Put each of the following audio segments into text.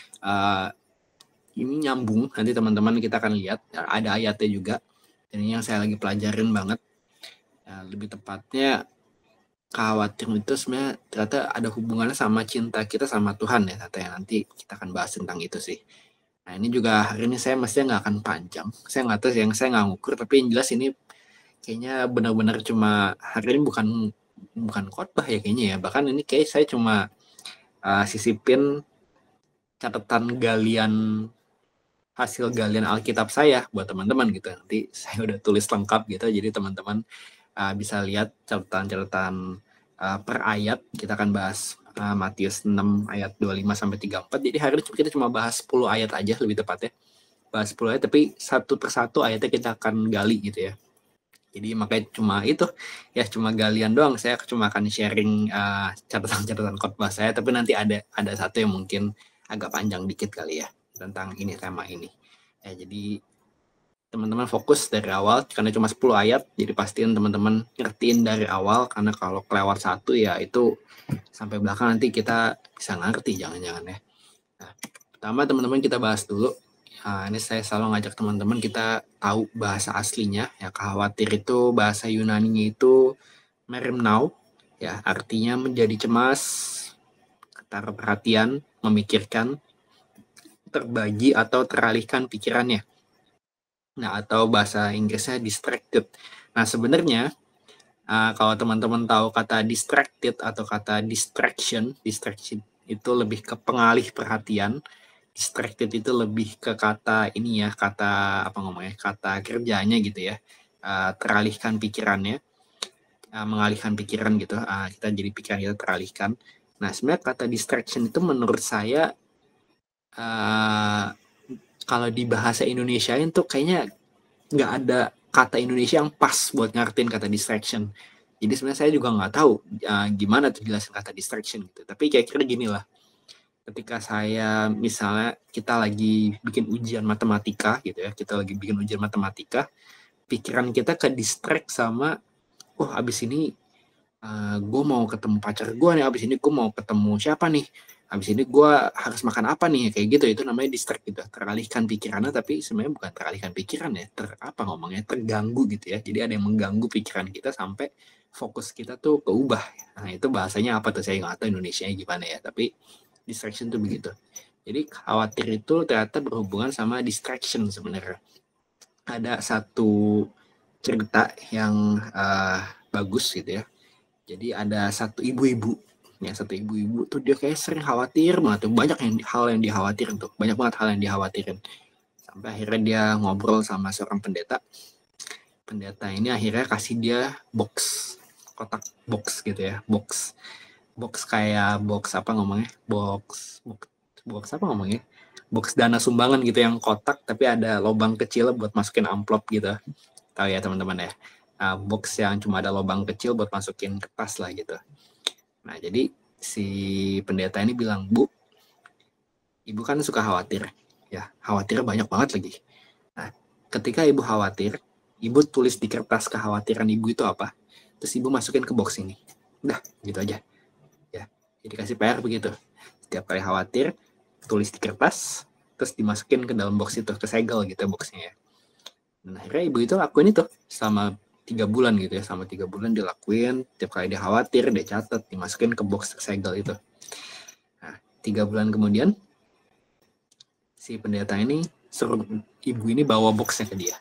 uh, ini nyambung, nanti teman-teman kita akan lihat ada ayatnya juga, dan ini yang saya lagi pelajarin banget. Lebih tepatnya kekhawatiran itu sebenarnya ternyata ada hubungannya sama cinta kita sama Tuhan ya, ternyata nanti kita akan bahas tentang itu sih. Nah ini juga hari ini saya mestinya nggak akan panjang, saya nggak tahu yang saya nggak ngukur, tapi yang jelas ini kayaknya benar-benar cuma hari ini bukan khotbah ya kayaknya ya, bahkan ini kayak saya cuma sisipin catatan hasil galian Alkitab saya buat teman-teman gitu. Nanti saya udah tulis lengkap gitu, jadi teman-teman bisa lihat catatan-catatan per ayat. Kita akan bahas Matius 6 ayat 25 sampai 34. Jadi hari ini kita cuma bahas 10 ayat aja lebih tepatnya. Bahas 10 ayat tapi satu persatu ayatnya kita akan gali gitu ya. Jadi makanya cuma itu ya, cuma galian doang. Saya cuma akan sharing catatan-catatan khotbah saya, tapi nanti ada satu yang mungkin agak panjang dikit kali ya tentang ini, tema ini. Ya, jadi teman-teman fokus dari awal karena cuma 10 ayat, jadi pastiin teman-teman ngertiin dari awal, karena kalau kelewat satu ya itu sampai belakang nanti kita bisa ngerti jangan-jangan ya. Nah, pertama teman-teman kita bahas dulu. Ini saya selalu ngajak teman-teman kita tahu bahasa aslinya ya. Khawatir itu bahasa Yunani-nya itu merimnau ya, artinya menjadi cemas, taruh perhatian, memikirkan, terbagi atau teralihkan pikirannya. Nah, atau bahasa Inggrisnya distracted. Nah, sebenarnya kalau teman-teman tahu kata distracted atau kata distraction itu lebih ke pengalih perhatian. Distracted itu lebih ke kata ini ya, kata kerjanya gitu ya. Teralihkan pikirannya, mengalihkan pikiran gitu. Kita jadi pikiran kita teralihkan. Nah, sebenarnya kata distraction itu menurut saya kalau di bahasa Indonesia itu kayaknya nggak ada kata Indonesia yang pas buat ngertiin kata distraction. Jadi sebenarnya saya juga nggak tahu gimana tuh jelasin kata distraction gitu. Tapi kira-kira gini lah. Ketika saya misalnya kita lagi bikin ujian matematika gitu ya, pikiran kita ke distract sama, abis ini gue mau ketemu pacar gue nih, abis ini gue mau ketemu siapa nih, abis ini gue harus makan apa nih, kayak gitu. Itu namanya distract gitu, teralihkan pikirannya. Tapi sebenarnya bukan teralihkan pikiran ya, terganggu gitu ya. Jadi ada yang mengganggu pikiran kita sampai fokus kita tuh keubah. Nah itu bahasanya apa tuh, saya nggak tahu Indonesianya gimana ya, tapi distraction tuh begitu. Jadi khawatir itu ternyata berhubungan sama distraction sebenarnya. Ada satu cerita yang bagus gitu ya. Jadi ada satu ibu-ibu tuh dia kayak sering khawatir banget tuh, banyak hal yang dikhawatirin tuh, banyak banget hal yang dikhawatirin. Sampai akhirnya dia ngobrol sama seorang pendeta. Pendeta ini akhirnya kasih dia kotak box gitu ya, box kayak box dana sumbangan gitu yang kotak tapi ada lubang kecil buat masukin amplop gitu. Tahu ya teman-teman ya, box yang cuma ada lubang kecil buat masukin kertas lah gitu. Nah jadi si pendeta ini bilang, Bu, ibu kan suka khawatir ya, khawatir banyak banget lagi. Nah ketika ibu khawatir, ibu tulis di kertas kekhawatiran ibu itu apa, terus ibu masukin ke box ini. Udah gitu aja ya. Jadi kasih PR begitu, setiap kali khawatir tulis di kertas terus dimasukin ke dalam box itu, kesegel gitu boxnya ya. Dan akhirnya ibu itu lakuin itu selama 3 bulan gitu ya. Selama 3 bulan dia lakuin, tiap kali dia khawatir dia catat, dimasukin ke box segel itu. Nah 3 bulan kemudian si pendeta ini suruh ibu ini bawa boxnya ke dia,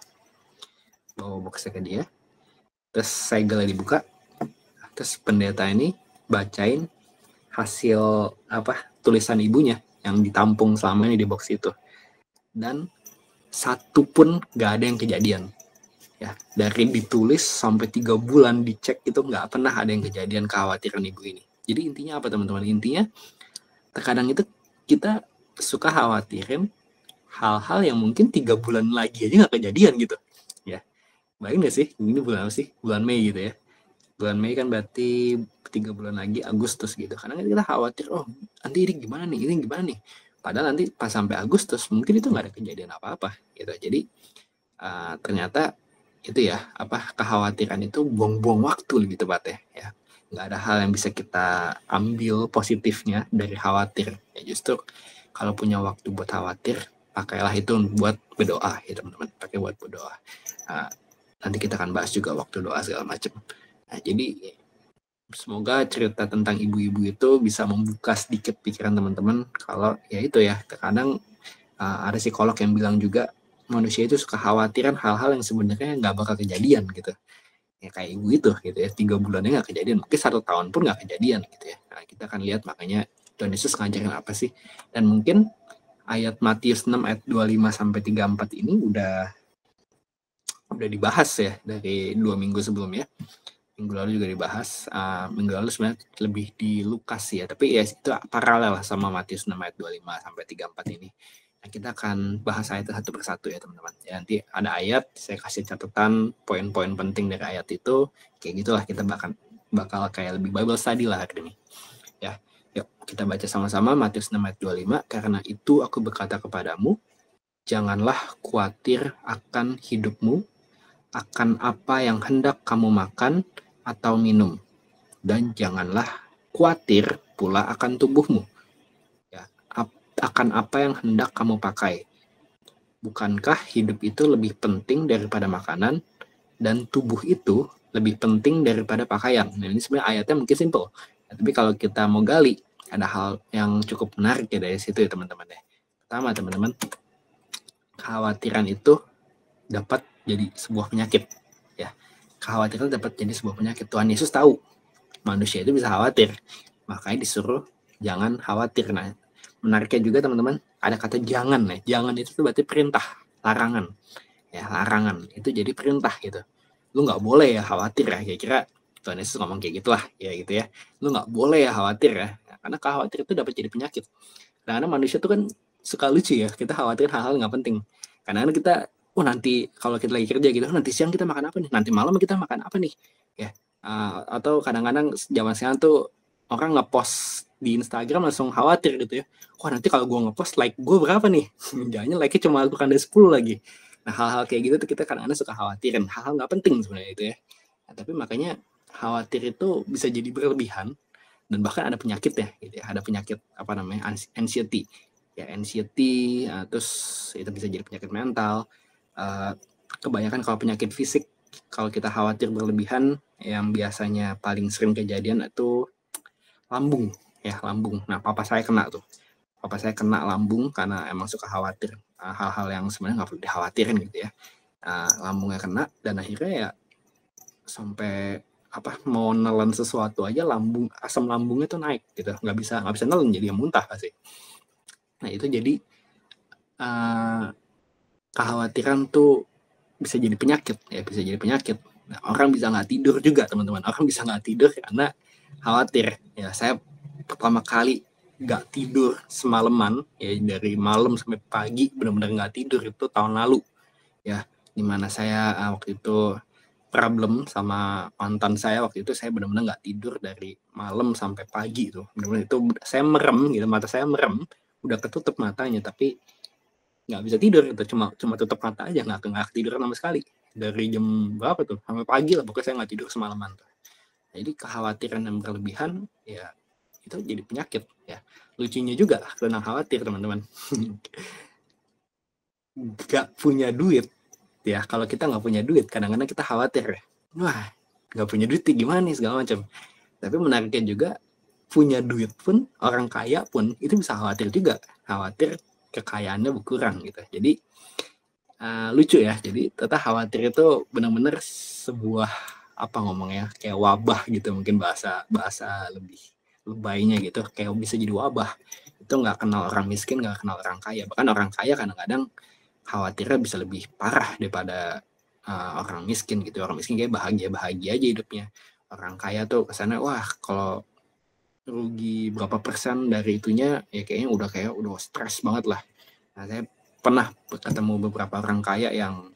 terus segelnya dibuka, terus pendeta ini bacain hasil tulisan ibunya yang ditampung selama ini di box itu, dan satu pun gak ada yang kejadian ya. Dari ditulis sampai 3 bulan dicek itu gak pernah ada yang kejadian kekhawatiran ibu ini. Jadi intinya apa teman-teman? Intinya terkadang itu kita suka khawatirin hal-hal yang mungkin 3 bulan lagi aja gak kejadian gitu ya. Bayangin gak sih, ini bulan apa sih? Bulan Mei gitu ya. Bulan Mei kan berarti 3 bulan lagi Agustus gitu. Karena kita khawatir, nanti ini gimana nih. Padahal nanti pas sampai Agustus mungkin itu nggak ada kejadian apa-apa gitu. Jadi ternyata itu ya, kekhawatiran itu buang-buang waktu lebih tepatnya ya. Nggak ada hal yang bisa kita ambil positifnya dari khawatir. Ya justru kalau punya waktu buat khawatir, pakailah itu buat berdoa ya teman-teman, pakai buat berdoa. Nanti kita akan bahas juga waktu doa segala macam. Nah, jadi semoga cerita tentang ibu-ibu itu bisa membuka sedikit pikiran teman-teman kalau ya itu ya, terkadang ada psikolog yang bilang juga manusia itu suka khawatiran hal-hal yang sebenarnya nggak bakal kejadian gitu. Ya kayak ibu itu gitu ya, 3 bulannya nggak kejadian, mungkin 1 tahun pun nggak kejadian gitu ya. Nah, kita akan lihat makanya Tuhan Yesus ngajarin apa sih. Dan mungkin ayat Matius 6 ayat 25 sampai 34 ini udah dibahas ya dari 2 minggu sebelumnya. Minggu lalu juga dibahas. Minggu lalu sebenarnya lebih di Lukas ya, tapi ya itu paralel lah sama Matius 6 ayat 25 sampai 34 ini. Nah, kita akan bahas ayat satu persatu ya teman-teman. Ya, nanti ada ayat, saya kasih catatan poin-poin penting dari ayat itu. Kayak gitulah, kita bakal kayak lebih Bible study lah hari ini. Ya, yuk kita baca sama-sama Matius 6 ayat 25. Karena itu aku berkata kepadamu, janganlah khawatir akan hidupmu, akan apa yang hendak kamu makan atau minum, dan janganlah khawatir pula akan tubuhmu, ya, akan apa yang hendak kamu pakai. Bukankah hidup itu lebih penting daripada makanan, dan tubuh itu lebih penting daripada pakaian? Nah, ini sebenarnya ayatnya mungkin simple, tapi kalau kita mau gali, ada hal yang cukup menarik ya dari situ ya teman-teman ya. Pertama teman-teman, kekhawatiran itu dapat jadi sebuah penyakit ya. Kekhawatiran dapat jadi sebuah penyakit. Tuhan Yesus tahu manusia itu bisa khawatir, makanya disuruh jangan khawatir. Nah, menariknya juga teman-teman, ada kata jangan ya. Jangan itu berarti perintah, larangan ya. Larangan itu jadi perintah gitu. Lu nggak boleh ya khawatir ya, kira-kira Tuhan Yesus ngomong kayak gitulah ya gitu ya. Lu nggak boleh ya khawatir ya, karena khawatir itu dapat jadi penyakit. Karena manusia itu kan suka lucu ya, kita khawatir hal-hal nggak penting. Karena kita nanti kalau kita lagi kerja gitu, nanti siang kita makan apa nih, nanti malam kita makan apa nih ya. Atau kadang-kadang zaman sekarang tuh orang ngepost di Instagram langsung khawatir gitu ya, wah nanti kalau gue ngepost like gue berapa nih, jangan like-nya cuma bukan dari 10 lagi. Nah, hal-hal kayak gitu tuh kita kadang-kadang suka khawatirin, hal-hal nggak penting sebenarnya itu ya. Nah, tapi makanya khawatir itu bisa jadi berlebihan, dan bahkan ada penyakit ya gitu ya. Ada penyakit apa namanya, anxiety ya, anxiety, terus itu bisa jadi penyakit mental. Kebanyakan kalau penyakit fisik, kalau kita khawatir berlebihan, yang biasanya paling sering kejadian itu lambung ya, lambung. Nah, papa saya kena lambung karena emang suka khawatir hal-hal yang sebenarnya nggak perlu dikhawatirin gitu ya. Lambungnya kena, dan akhirnya ya sampai mau nelen sesuatu aja asam lambungnya tuh naik gitu, nggak bisa nelen, jadi muntah pasti. Nah, itu jadi kekhawatiran tuh bisa jadi penyakit ya, bisa jadi penyakit. Nah, orang bisa nggak tidur juga teman-teman, orang bisa nggak tidur karena khawatir ya. Saya pertama kali nggak tidur semalaman ya, dari malam sampai pagi benar-benar nggak tidur itu tahun lalu ya, dimana saya waktu itu problem sama mantan saya. Waktu itu saya benar-benar nggak tidur dari malam sampai pagi tuh, benar-benar itu saya merem gitu, mata saya merem, udah ketutup matanya tapi nggak bisa tidur gitu, cuma tutup mata aja, nggak tidur sama sekali dari jam berapa tuh sampai pagi lah, pokoknya saya nggak tidur semalaman tuh. Jadi kekhawatiran yang berlebihan ya itu jadi penyakit ya. Lucunya juga tentang khawatir teman-teman, nggak punya duit ya. Kalau kita nggak punya duit, kadang-kadang kita khawatir ya, wah nggak punya duit gimana nih segala macam. Tapi menariknya juga, punya duit pun, orang kaya pun itu bisa khawatir juga, khawatir kekayaannya berkurang gitu. Jadi lucu ya. Jadi ternyata khawatir itu benar-benar sebuah ngomongnya kayak wabah gitu, mungkin bahasa lebih lebaynya gitu, kayak bisa jadi wabah. Itu nggak kenal orang miskin, nggak kenal orang kaya. Bahkan orang kaya kadang-kadang khawatirnya bisa lebih parah daripada orang miskin gitu. Orang miskin kayak bahagia aja hidupnya. Orang kaya tuh kesana, wah kalau rugi berapa persen dari itunya ya kayaknya udah stres banget lah. Nah, saya pernah ketemu beberapa orang kaya yang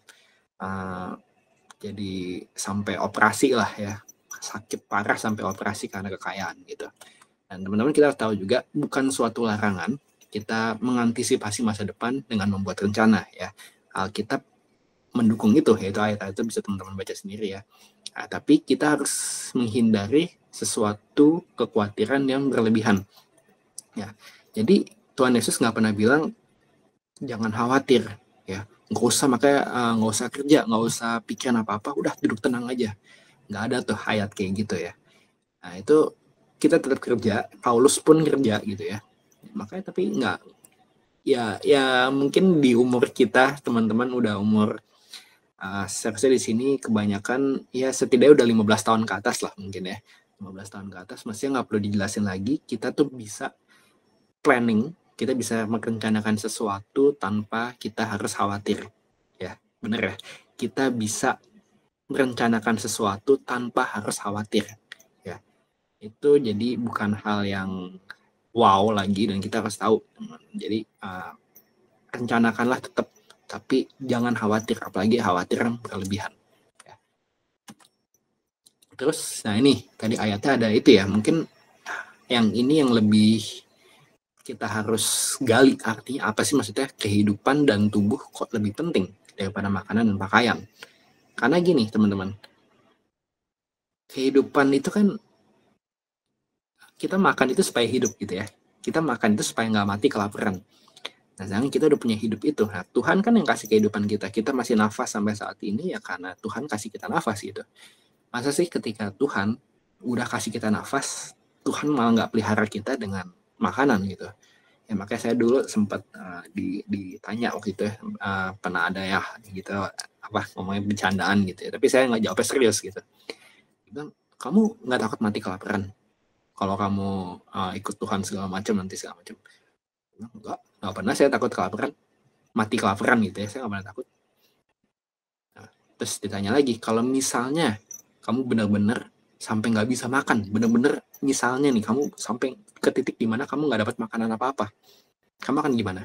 jadi sampai operasi lah ya, sakit parah sampai operasi karena kekayaan gitu. Dan teman-teman, kita tahu juga bukan suatu larangan kita mengantisipasi masa depan dengan membuat rencana ya. Alkitab mendukung itu, yaitu ayat-ayat itu bisa teman-teman baca sendiri ya. Tapi kita harus menghindari sesuatu kekhawatiran yang berlebihan ya. Jadi Tuhan Yesus nggak pernah bilang jangan khawatir, ya nggak usah, makanya nggak usah kerja, nggak usah pikirin apa-apa, udah duduk tenang aja. Nggak ada tuh ayat kayak gitu ya. Nah itu kita tetap kerja, Paulus pun kerja gitu ya. Makanya tapi nggak, ya mungkin di umur kita teman-teman udah umur seharusnya di sini kebanyakan ya setidaknya udah 15 tahun ke atas lah mungkin ya. 15 tahun ke atas mestinya nggak perlu dijelasin lagi, kita tuh bisa planning, kita bisa merencanakan sesuatu tanpa kita harus khawatir. Ya, bener ya. Kita bisa merencanakan sesuatu tanpa harus khawatir. Ya, itu jadi bukan hal yang wow lagi dan kita harus tahu. Jadi rencanakanlah tetap, tapi jangan khawatir, apalagi khawatir yang berlebihan. Ya. Terus, nah ini tadi ayatnya ada itu ya, mungkin yang ini yang lebih kita harus gali, artinya apa sih maksudnya kehidupan dan tubuh kok lebih penting daripada makanan dan pakaian. Karena gini teman-teman, kehidupan itu kan kita makan itu supaya hidup gitu ya, kita makan itu supaya nggak mati kelaparan. Nah sekarang kita udah punya hidup itu, nah Tuhan kan yang kasih kehidupan kita masih nafas sampai saat ini ya karena Tuhan kasih kita nafas gitu. Masa sih ketika Tuhan udah kasih kita nafas, Tuhan malah nggak pelihara kita dengan makanan gitu. Ya makanya saya dulu sempat ditanya waktu itu ya, pernah ada ya gitu apa ngomongnya bercandaan gitu ya, tapi saya nggak jawabnya serius gitu. Bilang, kamu nggak takut mati kelaparan kalau kamu ikut Tuhan segala macam nanti segala macam? Nggak pernah saya takut kelaparan, mati kelaparan gitu ya, saya nggak pernah takut. Nah, terus ditanya lagi, kalau misalnya kamu benar-benar sampai nggak bisa makan, benar-benar misalnya nih kamu sampai ke titik di mana kamu nggak dapat makanan apa-apa, kamu akan gimana?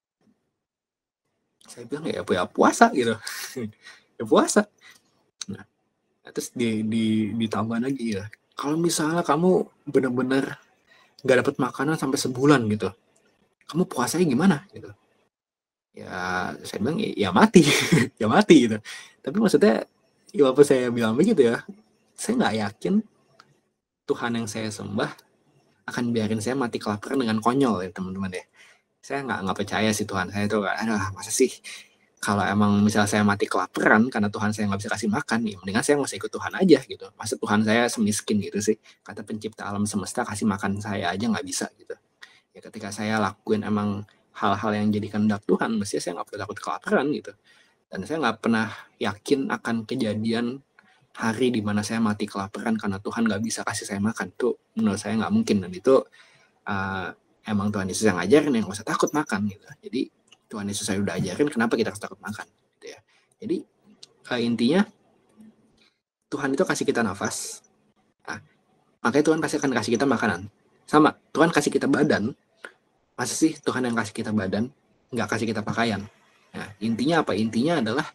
Saya bilang ya puasa gitu. Ya puasa. Nah, terus ditambah lagi ya, kalau misalnya kamu benar-benar nggak dapat makanan sampai sebulan gitu, kamu puasanya gimana gitu? Ya saya bilang ya mati. Ya mati gitu. Tapi maksudnya ya walaupun saya bilang begitu ya, saya nggak yakin Tuhan yang saya sembah akan biarin saya mati kelaparan dengan konyol ya teman-teman ya. Saya nggak percaya sih Tuhan saya itu, aduh masa sih kalau emang misalnya saya mati kelaparan karena Tuhan saya nggak bisa kasih makan, ya mendingan saya nggak usah ikut Tuhan aja gitu. Masa Tuhan saya semiskin gitu sih, kata pencipta alam semesta kasih makan saya aja nggak bisa gitu. Ya ketika saya lakuin emang hal-hal yang jadi kehendak Tuhan, mestinya saya nggak perlu takut kelaparan gitu. Dan saya nggak pernah yakin akan kejadian hari di mana saya mati kelaparan karena Tuhan nggak bisa kasih saya makan. Itu menurut saya nggak mungkin, dan itu emang Tuhan Yesus yang ngajarin yang nggak usah takut makan gitu. Jadi Tuhan Yesus saya udah ajarin, kenapa kita harus takut makan gitu ya. Jadi intinya Tuhan itu kasih kita nafas, makanya Tuhan pasti akan kasih kita makanan. Sama, Tuhan kasih kita badan, masa sih Tuhan yang kasih kita badan, nggak kasih kita pakaian? Nah, intinya apa? Intinya adalah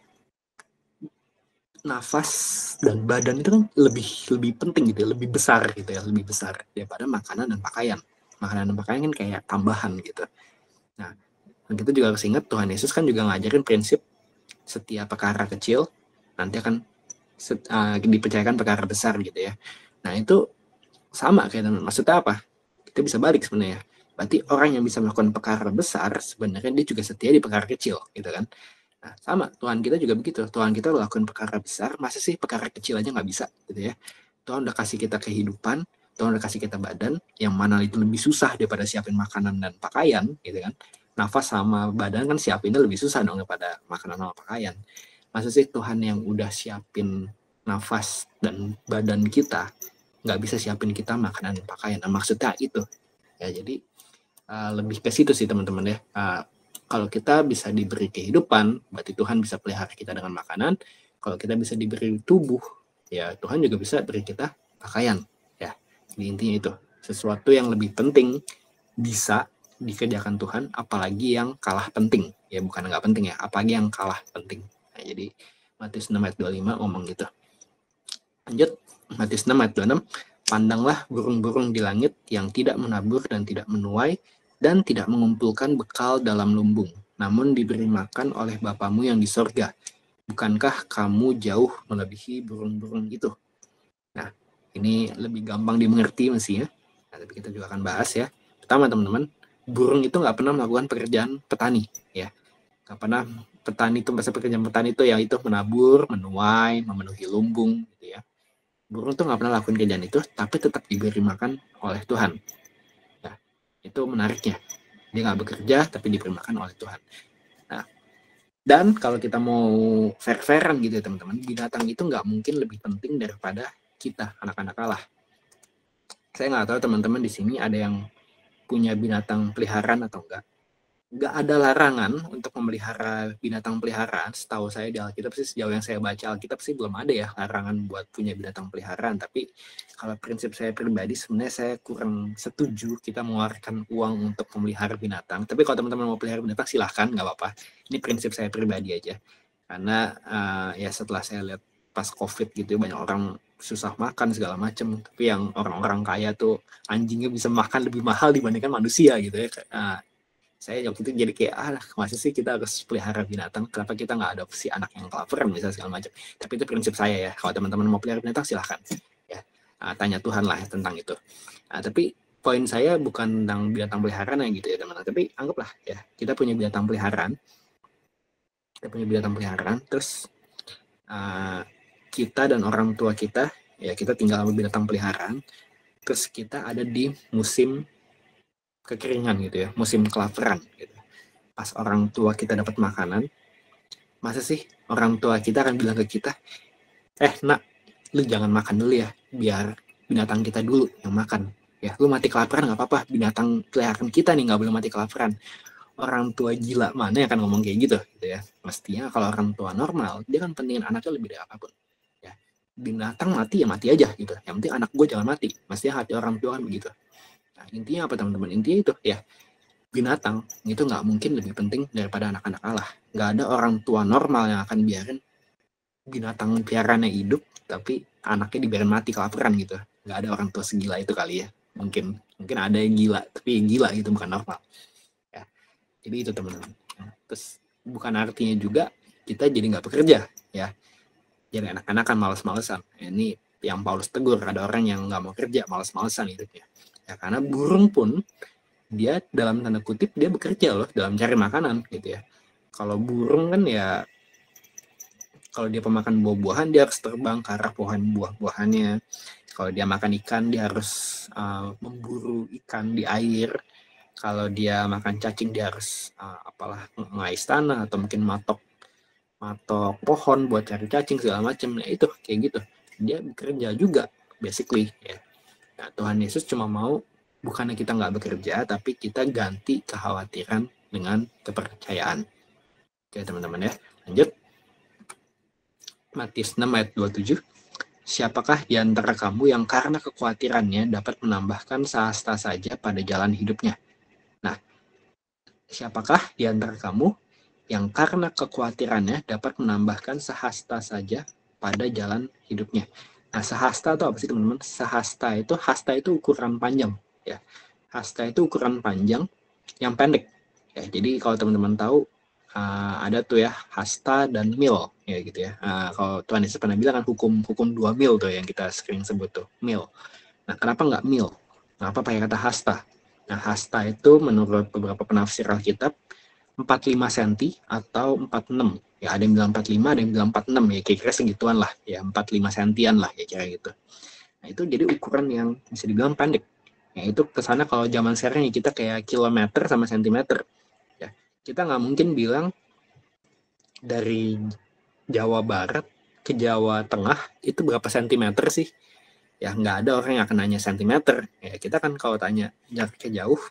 nafas dan badan itu kan lebih penting gitu ya, lebih besar gitu ya, lebih besar daripada makanan dan pakaian. Makanan dan pakaian kan kayak tambahan gitu. Nah, dan kita juga harus ingat Tuhan Yesus kan juga ngajarin prinsip setiap perkara kecil nanti akan dipercayakan perkara besar gitu ya. Nah itu sama kayak teman. Maksudnya apa? Kita bisa balik sebenarnya. Berarti orang yang bisa melakukan perkara besar sebenarnya dia juga setia di perkara kecil gitu kan. Nah sama, Tuhan kita juga begitu. Tuhan kita melakukan perkara besar, masa sih perkara kecil aja nggak bisa gitu ya. Tuhan udah kasih kita kehidupan, Tuhan udah kasih kita badan, yang mana itu lebih susah daripada siapin makanan dan pakaian gitu kan. Nafas sama badan kan siapinnya lebih susah dong daripada makanan sama pakaian. Masa sih Tuhan yang udah siapin nafas dan badan kita nggak bisa siapin kita makanan dan pakaian? Nah maksudnya itu ya, jadi lebih ke situ sih teman-teman ya. Kalau kita bisa diberi kehidupan, berarti Tuhan bisa pelihara kita dengan makanan. Kalau kita bisa diberi tubuh, ya Tuhan juga bisa beri kita pakaian. Ya, jadi intinya itu, sesuatu yang lebih penting bisa dikerjakan Tuhan, apalagi yang kalah penting. Ya bukan nggak penting ya, apalagi yang kalah penting. Nah, jadi Matius 6 ayat 25 ngomong gitu. Lanjut, Matius 6 ayat 26. Pandanglah burung-burung di langit yang tidak menabur dan tidak menuai dan tidak mengumpulkan bekal dalam lumbung, namun diberi makan oleh Bapamu yang di sorga. Bukankah kamu jauh melebihi burung-burung itu? Nah, ini lebih gampang dimengerti mestinya. Nah, tapi kita juga akan bahas ya. Pertama teman-teman, burung itu nggak pernah melakukan pekerjaan petani, ya. Nggak pernah. Petani itu, bahasa pekerjaan petani itu ya itu menabur, menuai, memenuhi lumbung, gitu ya. Burung tuh nggak pernah lakukan kerjaan itu, tapi tetap diberi makan oleh Tuhan. Nah, itu menariknya. Dia nggak bekerja, tapi diberi makan oleh Tuhan. Nah, dan kalau kita mau fair-fairan gitu ya teman-teman, binatang itu nggak mungkin lebih penting daripada kita, anak-anak Allah. Saya nggak tahu teman-teman di sini ada yang punya binatang peliharaan atau enggak. Nggak ada larangan untuk memelihara binatang peliharaan. Setahu saya di Alkitab sih, sejauh yang saya baca Alkitab sih belum ada ya larangan buat punya binatang peliharaan. Tapi kalau prinsip saya pribadi, sebenarnya saya kurang setuju kita mengeluarkan uang untuk memelihara binatang. Tapi kalau teman-teman mau pelihara binatang silahkan, nggak apa-apa. Ini prinsip saya pribadi aja. Karena ya setelah saya lihat pas COVID gitu, banyak orang susah makan segala macam. Tapi yang orang-orang kaya tuh anjingnya bisa makan lebih mahal dibandingkan manusia gitu ya. Saya waktu itu jadi kayak, masa sih kita harus pelihara binatang, kenapa kita nggak adopsi anak yang kelaparan misalnya segala macam. Tapi itu prinsip saya ya, kalau teman-teman mau pelihara binatang silahkan ya, tanya Tuhan lah tentang itu. Tapi poin saya bukan tentang binatang peliharaan ya gitu ya teman-teman, tapi anggaplah ya kita punya binatang peliharaan, terus kita dan orang tua kita ya, kita tinggal sama binatang peliharaan, terus kita ada di musim kekeringan gitu ya, musim kelaparan gitu. Pas orang tua kita dapat makanan, masa sih orang tua kita akan bilang ke kita, nak, lu jangan makan dulu ya, biar binatang kita dulu yang makan. Ya, lu mati kelaparan nggak apa-apa, binatang peliharaan kita nih nggak boleh mati kelaparan. Orang tua gila mana yang akan ngomong kayak gitu ya. Mestinya kalau orang tua normal, dia kan pentingin anaknya lebih dari apapun. Ya, binatang mati ya mati aja gitu. Yang penting anak gue jangan mati. Mestinya hati orang tua kan begitu. Nah, intinya apa teman-teman? Intinya itu ya, binatang itu nggak mungkin lebih penting daripada anak-anak Allah. Nggak ada orang tua normal yang akan biarin binatang peliharaannya hidup, tapi anaknya dibiarin mati kelaparan gitu. Nggak ada orang tua segila itu kali ya. Mungkin ada yang gila, tapi yang gila gitu bukan normal. Ya, jadi itu teman-teman. Terus bukan artinya juga kita jadi nggak bekerja ya. Jadi anak-anak kan malas-malesan. Ini yang Paulus tegur, ada orang yang nggak mau kerja, malas-malesan hidupnya. Ya karena burung pun dia dalam tanda kutip dia bekerja loh dalam cari makanan gitu ya. Kalau burung kan ya, kalau dia pemakan buah-buahan dia harus terbang ke arah pohon buah-buahannya. Kalau dia makan ikan dia harus memburu ikan di air. Kalau dia makan cacing dia harus ngais tanah atau mungkin matok pohon buat cari cacing segala macam. Nah itu kayak gitu. Dia bekerja juga basically ya. Nah, Tuhan Yesus cuma mau bukannya kita nggak bekerja, tapi kita ganti kekhawatiran dengan kepercayaan. Oke teman-teman ya, lanjut. Matius 6 ayat 27. Siapakah di antara kamu yang karena kekhawatirannya dapat menambahkan sehasta saja pada jalan hidupnya? Nah, siapakah di antara kamu yang karena kekhawatirannya dapat menambahkan sehasta saja pada jalan hidupnya? Nah, sehasta itu apa sih teman-teman? Hasta itu ukuran panjang ya. Hasta itu ukuran panjang yang pendek. Ya, jadi kalau teman-teman tahu ada tuh ya hasta dan mil ya gitu ya. Kalau Tuhan Yesus pernah bilang kan hukum 2 mil tuh yang kita sering sebut tuh, mil. Nah, kenapa nggak mil? Kenapa pakai kata hasta? Nah, hasta itu menurut beberapa penafsir Alkitab 45 cm atau 46. Ya, ada yang bilang 45, ada yang bilang 46 ya, kira-kira segituan lah ya, 45 sentian lah ya kira gitu. Nah, itu jadi ukuran yang bisa dibilang pendek. Ya, itu kesana kalau zaman sekarang ya kita kayak kilometer sama sentimeter. Ya, kita nggak mungkin bilang dari Jawa Barat ke Jawa Tengah itu berapa sentimeter sih? Ya nggak ada orang yang akan nanya sentimeter. Ya kita kan kalau tanya jaraknya jauh,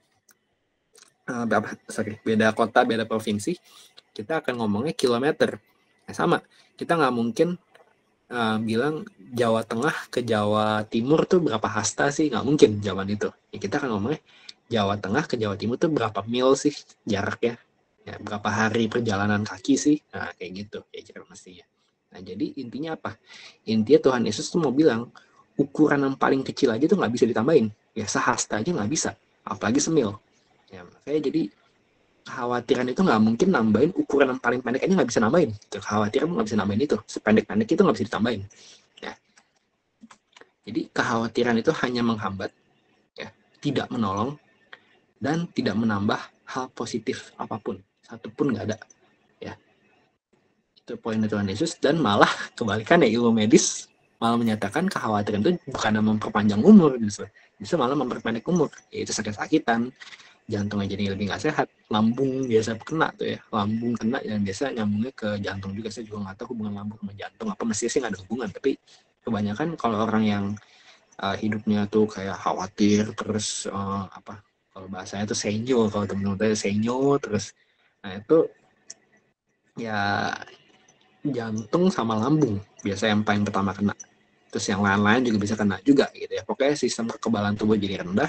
beda kota, beda provinsi, kita akan ngomongnya kilometer. Nah, sama, kita nggak mungkin bilang Jawa Tengah ke Jawa Timur tuh berapa hasta sih? Nggak mungkin zaman itu. Ya, kita akan ngomongnya Jawa Tengah ke Jawa Timur tuh berapa mil sih jaraknya? Ya, berapa hari perjalanan kaki sih? Nah, kayak gitu ya kira mestinya. Nah, jadi intinya apa? Intinya Tuhan Yesus tuh mau bilang, ukuran yang paling kecil aja tuh nggak bisa ditambahin. Ya, sehasta aja nggak bisa. Apalagi semil. Ya, makanya jadi kekhawatiran itu nggak mungkin nambahin ukuran yang paling pendek aja nggak bisa nambahin. Kekhawatiran nggak bisa nambahin itu. Sependek-pendek itu nggak bisa ditambahin. Ya. Jadi kekhawatiran itu hanya menghambat, ya, tidak menolong, dan tidak menambah hal positif apapun, satupun nggak ada. Ya, itu poin Tuhan Yesus. Dan malah kebalikannya, ilmu medis malah menyatakan kekhawatiran itu bukan memperpanjang umur, justru malah memperpendek umur, yaitu sakit-sakitan, jantungnya jadi lebih nggak sehat, lambung biasa kena tuh ya, lambung kena yang biasa nyambungnya ke jantung juga. Saya juga nggak tahu hubungan lambung sama jantung apa, mestinya sih nggak ada hubungan, tapi kebanyakan kalau orang yang hidupnya tuh kayak khawatir terus apa, kalau bahasanya tuh senyo, kalau teman-teman tahu senyo terus, nah itu ya jantung sama lambung biasa yang paling pertama kena, terus yang lain-lain juga bisa kena juga gitu ya. Pokoknya sistem kekebalan tubuh jadi rendah,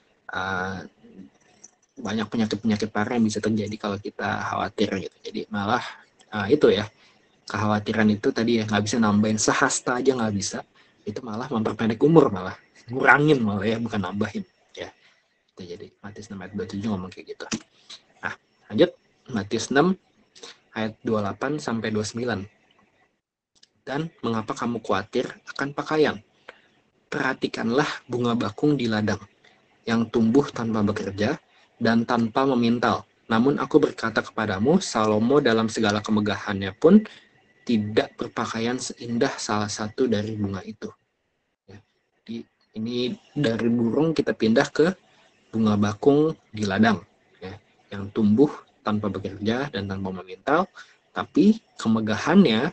banyak penyakit-penyakit parah yang bisa terjadi kalau kita khawatir gitu. Jadi malah itu ya, kekhawatiran itu tadi ya nggak bisa nambahin, sehasta aja nggak bisa, itu malah memperpendek umur, malah ngurangin malah ya, bukan nambahin ya. Itu jadi Matius 6 ayat 27 ngomong kayak gitu. Nah lanjut, Matius 6 ayat 28 sampai 29. Dan mengapa kamu khawatir akan pakaian? Perhatikanlah bunga bakung di ladang, yang tumbuh tanpa bekerja dan tanpa memintal. Namun aku berkata kepadamu, Salomo dalam segala kemegahannya pun tidak berpakaian seindah salah satu dari bunga itu. Ya, jadi ini dari burung kita pindah ke bunga bakung di ladang, ya, yang tumbuh tanpa bekerja dan tanpa memintal, tapi kemegahannya,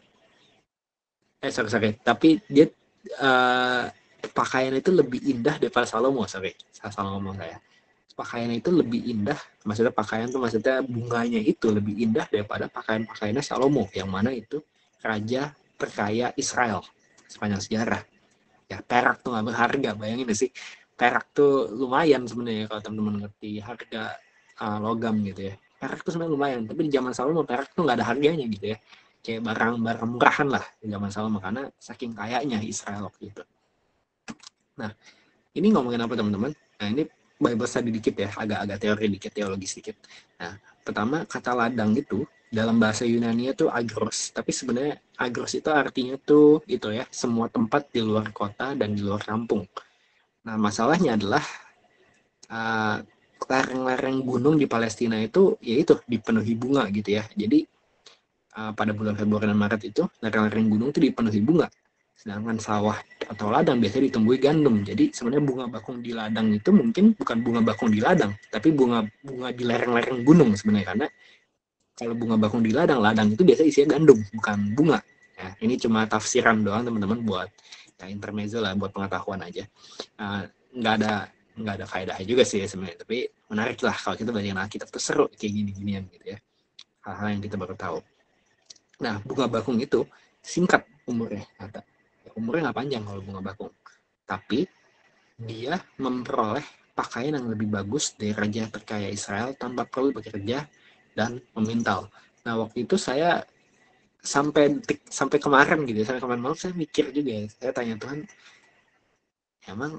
tapi dia pakaian itu lebih indah daripada Salomo, Salomo saya. Pakaian itu lebih indah, maksudnya pakaian itu maksudnya bunganya itu lebih indah daripada pakaian-pakaiannya Salomo, yang mana itu raja terkaya Israel sepanjang sejarah. Ya, perak tuh nggak berharga, bayangin sih, perak tuh lumayan sebenarnya kalau teman-teman ngerti harga logam gitu ya. Perak tuh sebenarnya lumayan, tapi di zaman Salomo perak tuh nggak ada harganya gitu ya, kayak barang-barang murahan lah di zaman Salomo karena saking kayanya Israel waktu itu. Nah, ini ngomongin apa teman-teman? Nah, ini Bible study dikit ya, agak-agak teori dikit, teologi sedikit. Nah, pertama kata ladang itu dalam bahasa Yunani itu agros, tapi sebenarnya agros itu artinya tuh itu ya, semua tempat di luar kota dan di luar kampung. Nah, masalahnya adalah lereng-lereng gunung di Palestina itu yaitu dipenuhi bunga gitu ya. Jadi pada bulan Februari dan Maret itu lereng-lereng gunung itu dipenuhi bunga. Sedangkan sawah atau ladang biasanya ditumbuhi gandum. Jadi sebenarnya bunga bakung di ladang itu mungkin bukan bunga bakung di ladang, tapi bunga di lereng-lereng gunung sebenarnya. Karena kalau bunga bakung di ladang, ladang itu biasanya isinya gandum, bukan bunga. Ya, ini cuma tafsiran doang teman-teman, buat ya, intermezzo lah, buat pengetahuan aja. Nggak ada faedahnya juga sih sebenarnya, tapi menarik lah kalau kita belajar Alkitab tuh, seru kayak gini-ginian gitu ya, hal-hal yang kita baru tahu. Nah, bunga bakung itu singkat umurnya, kata. Umurnya nggak panjang kalau bunga bakung, tapi dia memperoleh pakaian yang lebih bagus dari raja terkaya Israel tanpa perlu bekerja dan memintal. Nah, waktu itu saya sampai kemarin gitu, sampai kemarin malam saya mikir juga ya, saya tanya Tuhan, emang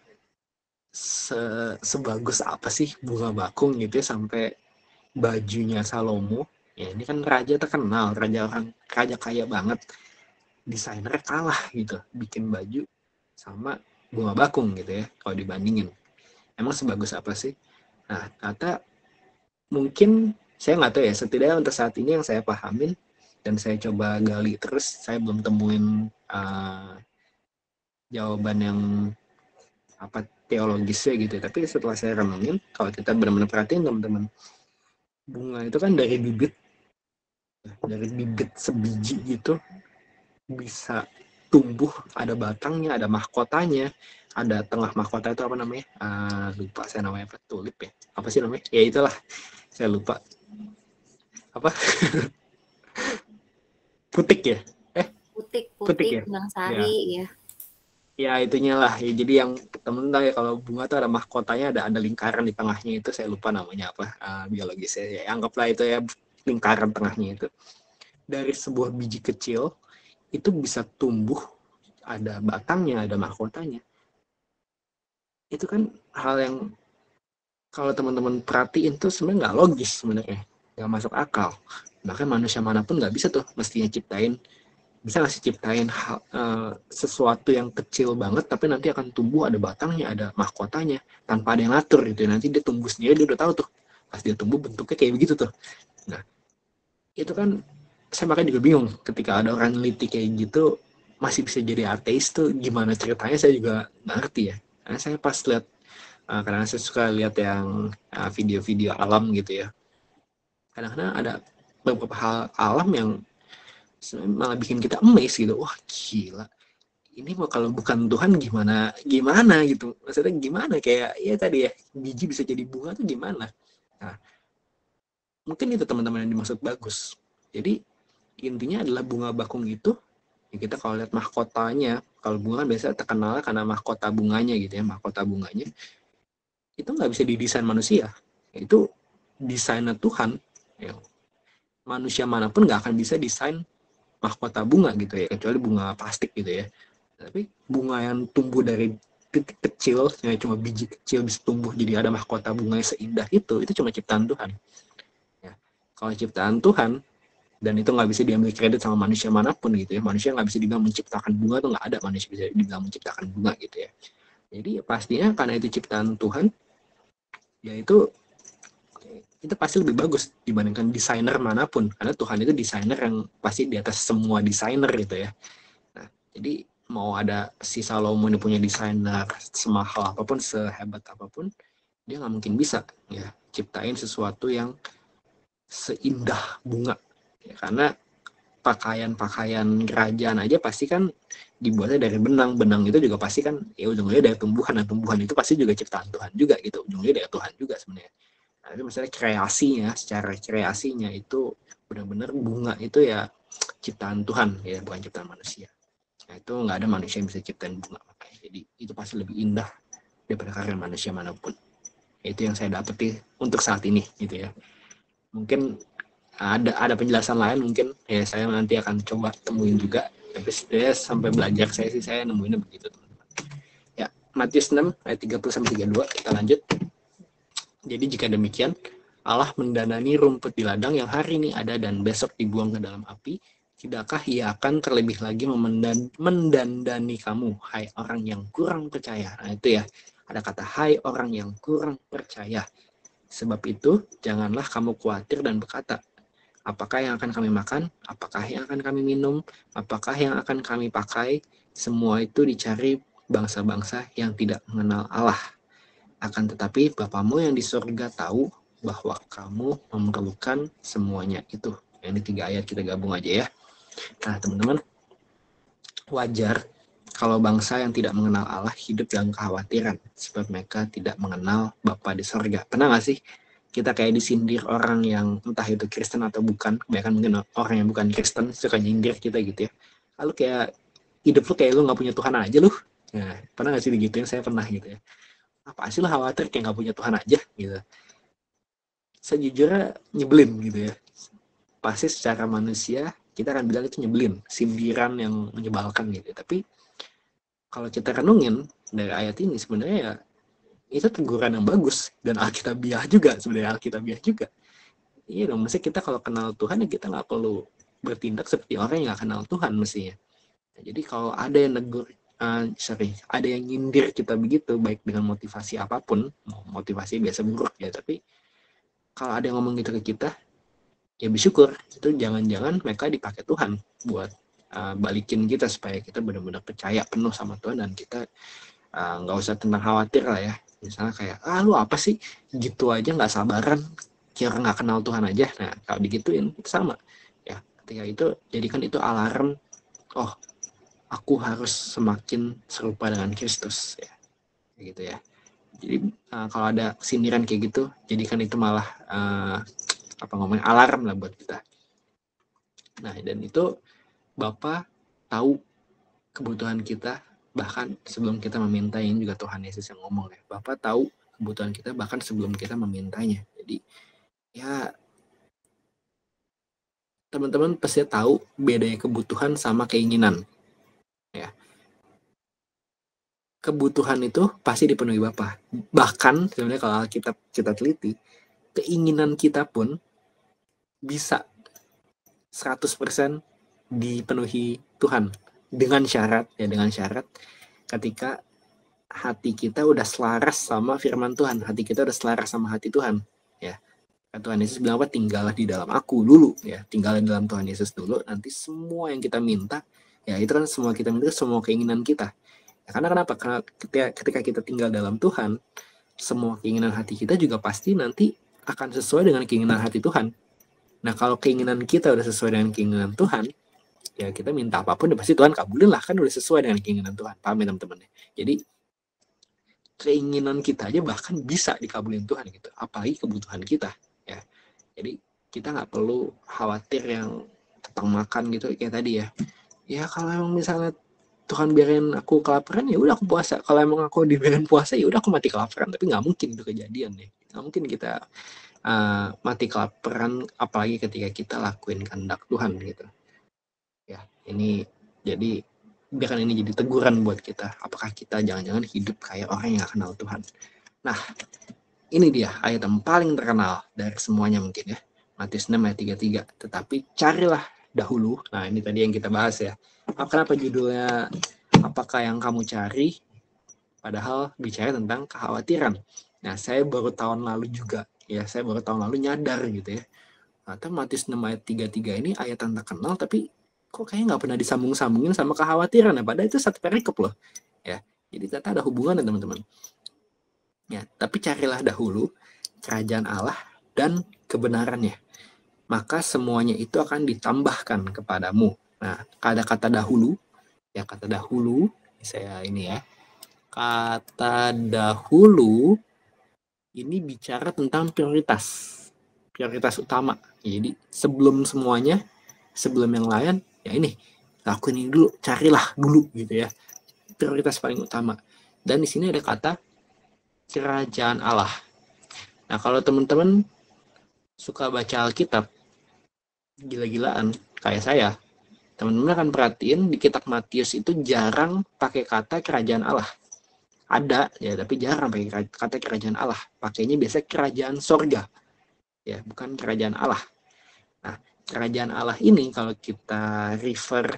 sebagus apa sih bunga bakung gitu ya, sampai bajunya Salomo, ya ini kan raja terkenal, raja kaya banget, desainernya kalah gitu bikin baju sama bunga bakung gitu ya kalau dibandingin. Emang sebagus apa sih? Nah, kata mungkin saya nggak tahu ya, setidaknya untuk saat ini yang saya pahamin dan saya coba gali terus, saya belum temuin jawaban yang apa teologisnya gitu. Tapi setelah saya renungin, kalau kita benar-benar perhatiin teman-teman, bunga itu kan dari bibit sebiji gitu bisa tumbuh, ada batangnya, ada mahkotanya, ada tengah mahkota itu apa namanya? Lupa saya namanya apa, tulip ya? Apa sih namanya? Ya itulah, saya lupa. Apa? Putik ya? Putik ya? Benang sari Ya. Ya itunya lah. Ya, jadi yang temen-temen ya, kalau bunga tuh ada mahkotanya, ada lingkaran di tengahnya itu, saya lupa namanya apa biologisnya. Ya, anggaplah itu ya, lingkaran tengahnya itu. Dari sebuah biji kecil itu bisa tumbuh, ada batangnya, ada mahkotanya. Itu kan hal yang kalau teman-teman perhatiin tuh sebenarnya nggak logis, sebenarnya nggak masuk akal. Bahkan manusia manapun nggak bisa tuh mestinya ciptain bisa nggak sih ciptain sesuatu yang kecil banget tapi nanti akan tumbuh, ada batangnya, ada mahkotanya, tanpa ada yang ngatur gitu ya. Nanti dia tumbuh sendiri, dia udah tahu tuh pas dia tumbuh bentuknya kayak begitu tuh. Nah itu kan saya makanya juga bingung ketika ada orang neliti kayak gitu masih bisa jadi ateis tuh gimana ceritanya, saya juga nggak ngerti ya. Karena saya pas lihat, karena saya suka lihat yang video-video alam gitu ya, kadang-kadang ada beberapa hal alam yang malah bikin kita amazed gitu. Wah gila, ini mau kalau bukan Tuhan gimana gimana gitu, maksudnya gimana, kayak ya tadi ya, biji bisa jadi bunga tuh gimana. Nah mungkin itu teman-teman yang dimaksud bagus. Jadi intinya adalah bunga bakung itu ya, kita kalau lihat mahkotanya, kalau bunga kan biasanya terkenal karena mahkota bunganya gitu ya, mahkota bunganya itu nggak bisa didesain manusia, itu desainnya Tuhan ya. Manusia manapun nggak akan bisa desain mahkota bunga gitu ya, kecuali bunga plastik gitu ya. Tapi bunga yang tumbuh dari titik kecil, yang cuma biji kecil bisa tumbuh jadi ada mahkota bunga yang seindah itu cuma ciptaan Tuhan. Ya. Kalau ciptaan Tuhan, dan itu nggak bisa diambil kredit sama manusia manapun gitu ya. Manusia nggak bisa dibilang menciptakan bunga, tuh nggak ada manusia bisa dibilang menciptakan bunga gitu ya. Jadi pastinya karena itu ciptaan Tuhan, ya itu pasti lebih bagus dibandingkan desainer manapun, karena Tuhan itu desainer yang pasti di atas semua desainer gitu ya. Nah, jadi mau ada si Salomo ini punya desainer semahal apapun, sehebat apapun, dia nggak mungkin bisa ya ciptain sesuatu yang seindah bunga ya, karena pakaian-pakaian kerajaan aja pasti kan dibuatnya dari benang, benang itu juga pasti kan ya ujung-ujungnya dari tumbuhan, dan tumbuhan itu pasti juga ciptaan Tuhan juga gitu, ujungnya dari Tuhan juga sebenarnya. Nah, tapi misalnya kreasinya, secara kreasinya itu benar-benar bunga itu ya ciptaan Tuhan ya, bukan ciptaan manusia. Nah itu nggak ada manusia yang bisa ciptain bunga, makanya jadi itu pasti lebih indah daripada karya manusia manapun. Itu yang saya dapeti untuk saat ini gitu ya. Mungkin ada penjelasan lain, mungkin ya saya nanti akan coba temuin juga, tapi saya sampai belajar saya nemuinnya begitu teman-teman ya. Matius 6 ayat 30-32, kita lanjut. Jadi jika demikian, Allah mendanani rumput di ladang yang hari ini ada dan besok dibuang ke dalam api, tidakkah ia akan terlebih lagi mendandani kamu, hai orang yang kurang percaya. Nah itu ya, ada kata hai orang yang kurang percaya. Sebab itu janganlah kamu khawatir dan berkata, apakah yang akan kami makan? Apakah yang akan kami minum? Apakah yang akan kami pakai? Semua itu dicari bangsa-bangsa yang tidak mengenal Allah. Akan tetapi Bapamu yang di surga tahu bahwa kamu memerlukan semuanya itu. Ini 3 ayat kita gabung aja ya. Nah teman-teman, wajar kalau bangsa yang tidak mengenal Allah hidup dalam kekhawatiran, sebab mereka tidak mengenal Bapa di surga. Pernah gak sih kita kayak disindir orang yang entah itu Kristen atau bukan, kebanyakan mungkin orang yang bukan Kristen suka nyindir kita gitu ya. Lalu kayak hidup lu kayak lu gak punya Tuhan aja lu. Nah, pernah gak sih digituin? Saya pernah gitu ya. Apa sih lu khawatir kayak gak punya Tuhan aja gitu. Sejujurnya nyebelin gitu ya. Pasti secara manusia kita akan bilang itu nyebelin, sindiran yang menyebalkan gitu. Tapi kalau kita renungin dari ayat ini sebenarnya ya itu teguran yang bagus, dan alkitabiah juga sebenarnya, alkitabiah juga. Iya dong, mesti kita kalau kenal Tuhan ya kita nggak perlu bertindak seperti orang yang nggak kenal Tuhan mestinya. Nah, jadi kalau ada yang negur, ada yang nyindir kita begitu, baik dengan motivasi apapun, motivasi biasa buruk ya, tapi kalau ada yang ngomong gitu ke kita, ya bersyukur. Itu jangan-jangan mereka dipakai Tuhan buat balikin kita supaya kita benar-benar percaya penuh sama Tuhan, dan kita nggak usah tentang khawatir lah ya. Misalnya kayak, lu apa sih gitu aja nggak sabaran, kira nggak kenal Tuhan aja. Nah kalau digituin itu sama ya, ketika itu jadikan itu alarm, oh aku harus semakin serupa dengan Kristus ya, gitu ya. Jadi kalau ada sindiran kayak gitu, jadikan itu malah alarm lah buat kita. Nah dan itu Bapa tahu kebutuhan kita bahkan sebelum kita meminta. Ini juga Tuhan Yesus yang ngomong ya, Bapa tahu kebutuhan kita bahkan sebelum kita memintanya. Jadi ya teman-teman pasti tahu bedanya kebutuhan sama keinginan ya. Kebutuhan itu pasti dipenuhi Bapa. Bahkan sebenarnya kalau kita teliti, keinginan kita pun bisa 100% dipenuhi Tuhan dengan syarat ketika hati kita udah selaras sama firman Tuhan, hati kita udah selaras sama hati Tuhan, ya. Tuhan Yesus bilang apa? Tinggallah di dalam aku dulu, ya. Tinggallah di dalam Tuhan Yesus dulu, nanti semua yang kita minta, ya itu kan semua kita minta, semua keinginan kita. Ya, karena kenapa? Karena ketika kita tinggal dalam Tuhan, semua keinginan hati kita juga pasti nanti akan sesuai dengan keinginan hati Tuhan. Nah, kalau keinginan kita udah sesuai dengan keinginan Tuhan, ya kita minta apapun, ya pasti Tuhan kabulin lah, kan udah sesuai dengan keinginan Tuhan. Paham ya teman-teman? Jadi keinginan kita aja bahkan bisa dikabulin Tuhan gitu, apalagi kebutuhan kita, ya. Jadi kita nggak perlu khawatir yang tentang makan gitu kayak tadi, ya kalau emang misalnya Tuhan biarin aku kelaparan, ya udah aku puasa. Kalau emang aku dibiarin puasa, ya udah aku mati kelaparan. Tapi nggak mungkin itu kejadian, ya. Nggak mungkin kita mati kelaparan, apalagi ketika kita lakuin kehendak Tuhan gitu, ya. Ini jadi biarkan ini jadi teguran buat kita. Apakah kita jangan-jangan hidup kayak orang yang gak kenal Tuhan? Nah, ini dia ayat yang paling terkenal dari semuanya mungkin, ya. Matius 6 ayat 33. Tetapi carilah dahulu. Nah, ini tadi yang kita bahas, ya. Kenapa judulnya apakah yang kamu cari? Padahal bicara tentang kekhawatiran. Nah, saya baru tahun lalu juga, ya. Saya baru tahun lalu nyadar gitu, ya. Atau Matius 6 ayat 33 ini ayat yang terkenal, tapi kok kayaknya nggak pernah disambung-sambungin sama kekhawatiran, ya. Padahal itu satu perikop loh, ya. Jadi ternyata ada hubungan, ya teman-teman. Ya, tapi carilah dahulu kerajaan Allah dan kebenarannya, maka semuanya itu akan ditambahkan kepadamu. Nah, ada kata dahulu, ya, kata dahulu, saya ini ya, kata dahulu ini bicara tentang prioritas utama. Jadi sebelum semuanya, sebelum yang lain, ya ini, lakuin ini dulu, carilah dulu gitu, ya. Prioritas paling utama. Dan di sini ada kata kerajaan Allah. Nah, kalau teman-teman suka baca Alkitab gila-gilaan kayak saya, teman-teman akan perhatiin di kitab Matius itu jarang pakai kata kerajaan Allah. Ada, ya, tapi jarang pakai kata kerajaan Allah. Pakainya biasa kerajaan sorga, ya, bukan kerajaan Allah. Nah, kerajaan Allah ini kalau kita refer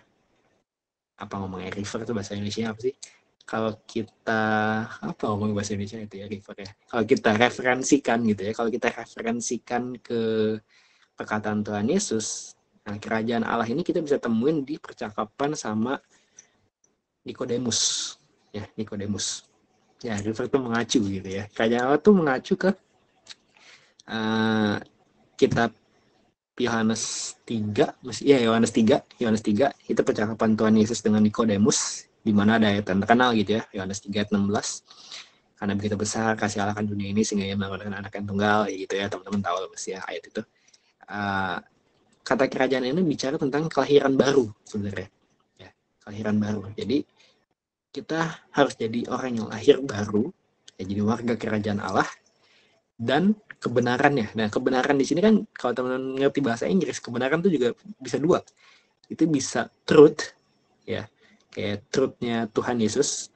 itu bahasa Indonesia apa sih? Kalau kita ngomong bahasa Indonesia itu, ya, refer, ya. Kalau kita referensikan gitu, ya, kalau kita referensikan ke perkataan Tuhan Yesus, nah, kerajaan Allah ini kita bisa temuin di percakapan sama Nikodemus, ya, Nikodemus. Ya, refer itu mengacu gitu, ya. Kerajaan Allah itu mengacu ke kitab Yohanes 3, Yohanes 3 itu percakapan Tuhan Yesus dengan Nikodemus, di mana ada ayat yang terkenal gitu, ya, Yohanes 3 ayat 16. Karena begitu besar kasih Allah akan dunia ini sehingga ia menurunkan anak yang tunggal, ya, gitu, ya, teman-teman tahu pasti, ya, ayat itu. Kata kerajaan ini bicara tentang kelahiran baru sebenarnya, ya, kelahiran baru. Jadi kita harus jadi orang yang lahir baru, ya, jadi warga kerajaan Allah dan kebenarannya. Nah, kebenaran di sini kan kalau teman-teman ngerti bahasa Inggris, kebenaran itu juga bisa dua. Itu bisa truth, ya, kayak truth-nya Tuhan Yesus,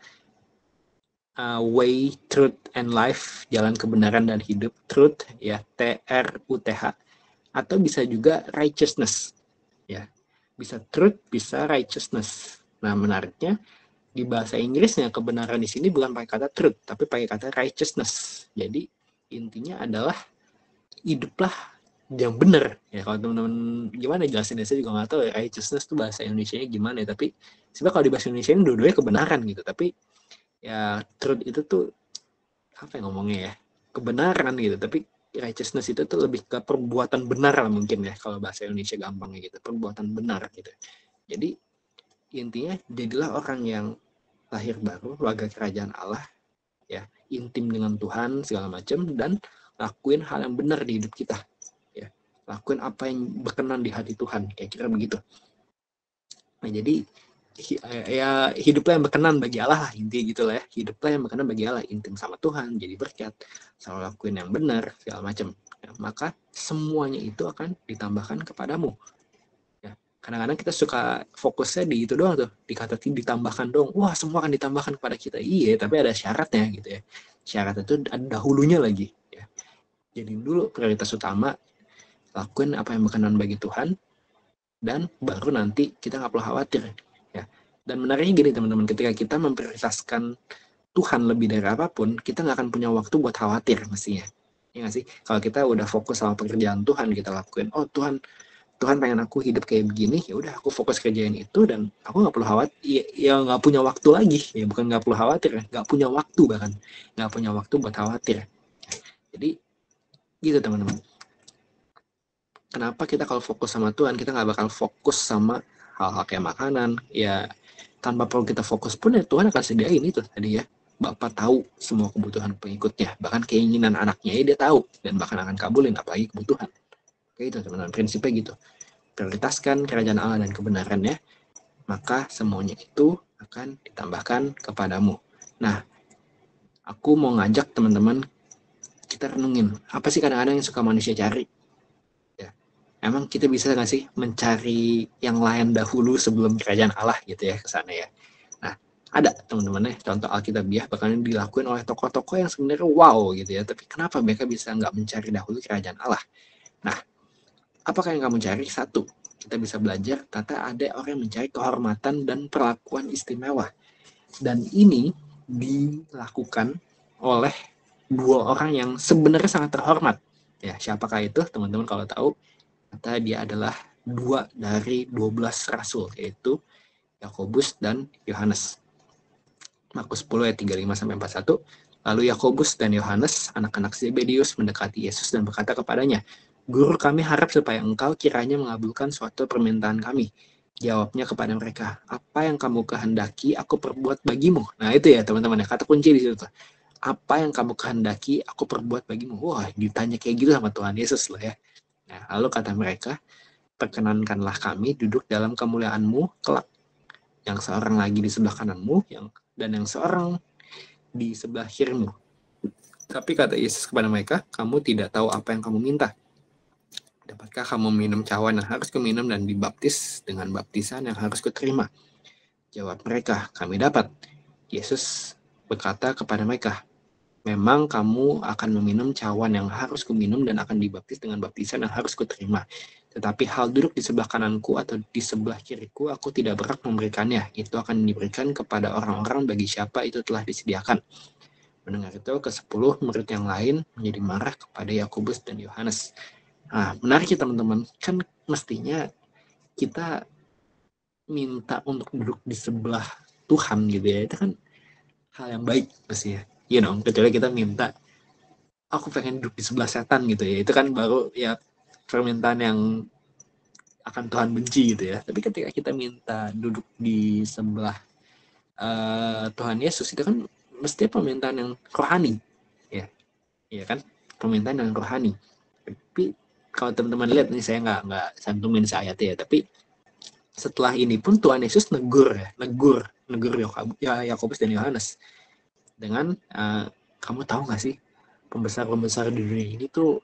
way, truth, and life, jalan kebenaran dan hidup, truth, ya, TRUTH, atau bisa juga righteousness, ya, bisa truth, bisa righteousness. Nah, menariknya di bahasa Inggrisnya kebenaran di sini bukan pakai kata truth, tapi pakai kata righteousness. Jadi intinya adalah hiduplah yang benar, ya. Kalau teman-teman gimana jelasinnya, saya juga nggak tahu, ya, righteousness itu bahasa Indonesia-nya gimana, ya. Tapi sebenarnya kalau di bahasa Indonesia ini dua-duanya kebenaran gitu, tapi ya truth itu tuh apa yang ngomongnya, ya, kebenaran gitu, tapi righteousness itu tuh lebih ke perbuatan benar lah mungkin, ya, kalau bahasa Indonesia gampangnya gitu, perbuatan benar gitu. Jadi intinya jadilah orang yang lahir baru, warga kerajaan Allah, ya, intim dengan Tuhan segala macam, dan lakuin hal yang benar di hidup kita, ya, lakuin apa yang berkenan di hati Tuhan, kayak kira begitu. Nah, jadi ya hiduplah yang berkenan bagi Allah, intinya gitu lah, ya, hiduplah yang berkenan bagi Allah, intim sama Tuhan, jadi berkat, selalu lakuin yang benar segala macam, ya, maka semuanya itu akan ditambahkan kepadamu, ya. Kadang-kadang kita suka fokusnya di itu doang tuh, di kata ditambahkan dong, wah semua akan ditambahkan kepada kita, iya, tapi ada syaratnya gitu, ya. Syarat itu ada dahulunya lagi, ya. Jadi dulu prioritas utama, lakuin apa yang berkenan bagi Tuhan, dan baru nanti kita nggak perlu khawatir ya. Dan menariknya gini teman-teman, ketika kita memprioritaskan Tuhan lebih dari apapun, kita nggak akan punya waktu buat khawatir mestinya. Ya nggak sih? Kalau kita udah fokus sama pekerjaan Tuhan, kita lakuin, oh Tuhan pengen aku hidup kayak begini, ya udah aku fokus kerjain itu dan aku nggak perlu khawatir, ya nggak punya waktu lagi, ya bukan nggak perlu khawatir, nggak punya waktu, bahkan nggak punya waktu buat khawatir. Jadi gitu teman-teman. Kenapa kita kalau fokus sama Tuhan, kita nggak bakal fokus sama hal-hal kayak makanan, ya tanpa perlu kita fokus pun ya Tuhan akan sediain itu tadi ya. Bapak tahu semua kebutuhan pengikutnya, bahkan keinginan anaknya ya dia tahu, dan bahkan akan kabulin apalagi kebutuhan. Kayak itu teman-teman, prinsipnya gitu. Prioritaskan kerajaan Allah dan kebenarannya, maka semuanya itu akan ditambahkan kepadamu. Nah, aku mau ngajak teman-teman kita renungin, apa sih kadang-kadang yang suka manusia cari? Ya, emang kita bisa nggak sih mencari yang lain dahulu sebelum kerajaan Allah gitu ya, ke sana ya. Nah, ada teman-teman ya, contoh Alkitabiah bahkan dilakuin oleh tokoh-tokoh yang sebenarnya wow gitu ya, tapi kenapa mereka bisa nggak mencari dahulu kerajaan Allah? Nah, apakah yang kamu cari? Satu, kita bisa belajar ternyata ada orang yang mencari kehormatan dan perlakuan istimewa. Dan ini dilakukan oleh dua orang yang sebenarnya sangat terhormat. Ya, siapakah itu? Teman-teman kalau tahu, ternyata dia adalah dua dari 12 rasul, yaitu Yakobus dan Yohanes. Markus 10 ayat 35 sampai 41. Lalu Yakobus dan Yohanes, anak-anak Zebedius, mendekati Yesus dan berkata kepadanya, "Guru, kami harap supaya engkau kiranya mengabulkan suatu permintaan kami." Jawabnya kepada mereka, "Apa yang kamu kehendaki aku perbuat bagimu." Nah itu ya teman-teman ya, kata kunci di situ. Apa yang kamu kehendaki aku perbuat bagimu. Wah, ditanya kayak gitu sama Tuhan Yesus loh ya. Nah, lalu kata mereka, "Perkenankanlah kami duduk dalam kemuliaan-Mu kelak. Yang seorang lagi di sebelah kananmu, dan yang seorang di sebelah kirimu." Tapi kata Yesus kepada mereka, "Kamu tidak tahu apa yang kamu minta. Dapatkah kamu minum cawan yang harus kuminum dan dibaptis dengan baptisan yang harus kuterima?" Jawab mereka, "Kami dapat." Yesus berkata kepada mereka, "Memang kamu akan meminum cawan yang harus kuminum dan akan dibaptis dengan baptisan yang harus kuterima. Tetapi hal duduk di sebelah kananku atau di sebelah kiriku, aku tidak berhak memberikannya. Itu akan diberikan kepada orang-orang bagi siapa itu telah disediakan." Mendengar itu, ke-10 murid yang lain menjadi marah kepada Yakobus dan Yohanes. Nah, menarik ya teman-teman. Kan mestinya kita minta untuk duduk di sebelah Tuhan gitu ya. Itu kan hal yang baik mestinya. Kecuali kita minta, aku pengen duduk di sebelah setan gitu ya. Itu kan baru ya permintaan yang akan Tuhan benci gitu ya. Tapi ketika kita minta duduk di sebelah Tuhan Yesus, itu kan mesti permintaan yang rohani, ya, iya kan, permintaan yang rohani. Tapi kalau teman-teman lihat nih, saya nggak cantumin ayatnya ya, tapi setelah ini pun Tuhan Yesus negur Yakobus dan Yohanes dengan kamu tahu nggak sih, pembesar-pembesar di dunia ini tuh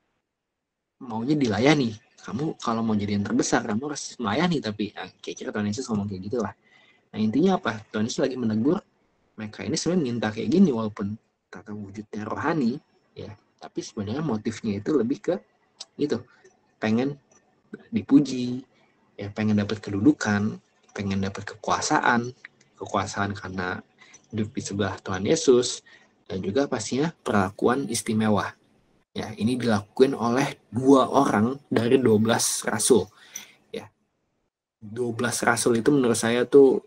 maunya dilayani. Kamu kalau mau jadi yang terbesar, kamu harus melayani. Tapi kira-kira Tuhan Yesus ngomong kayak gitulah. Nah intinya apa? Tuhan Yesus lagi menegur mereka ini sebenarnya minta kayak gini, walaupun tata wujudnya rohani ya, tapi sebenarnya motifnya itu lebih ke itu, pengen dipuji ya, pengen dapat kedudukan, pengen dapat kekuasaan karena hidup di sebelah Tuhan Yesus, dan juga pastinya perlakuan istimewa ya. Ini dilakukan oleh dua orang dari 12 rasul ya. 12 rasul itu menurut saya tuh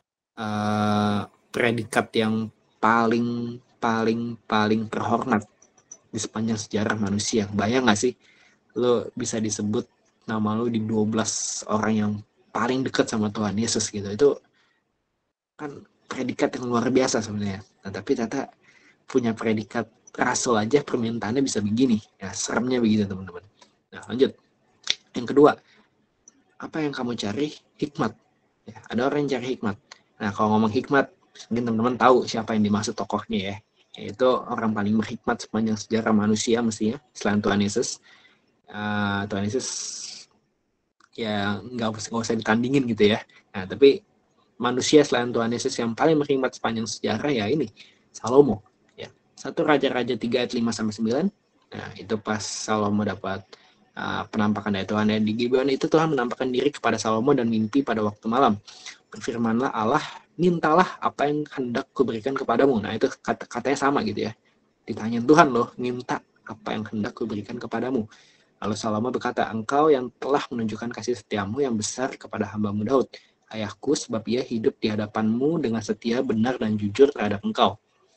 predikat yang paling terhormat di sepanjang sejarah manusia. Bayang gak sih lo bisa disebut nama lo di 12 orang yang paling dekat sama Tuhan Yesus gitu. Itu kan predikat yang luar biasa sebenarnya. Nah, tapi ternyata punya predikat rasul aja permintaannya bisa begini. Ya, seremnya begitu teman-teman. Nah, lanjut. Yang kedua, apa yang kamu cari? Hikmat. Ya, ada orang yang cari hikmat. Nah, kalau ngomong hikmat, mungkin teman-teman tahu siapa yang dimaksud tokohnya ya. Yaitu orang paling berhikmat sepanjang sejarah manusia mestinya, selain Tuhan Yesus. Tuhan Yesus ya nggak usah ditandingin gitu ya. Nah, tapi manusia selain Tuhan Yesus yang paling berhikmat sepanjang sejarah ya ini, Salomo. Ya. 1 Raja-Raja 3 ayat 5-9. Nah, itu pas Salomo dapat penampakan dari Tuhan. Ya. Di Gibeon itu Tuhan menampakkan diri kepada Salomo dan mimpi pada waktu malam. Berfirmanlah Allah, mintalah apa yang hendak kuberikan kepadamu. Nah itu katanya sama gitu ya. Ditanyain Tuhan loh, minta apa yang hendak kuberikan kepadamu. Lalu Salomo berkata, engkau yang telah menunjukkan kasih setiamu yang besar kepada hambamu Daud, ayahku, sebab ia hidup di hadapanmu dengan setia, benar, dan jujur terhadap engkau.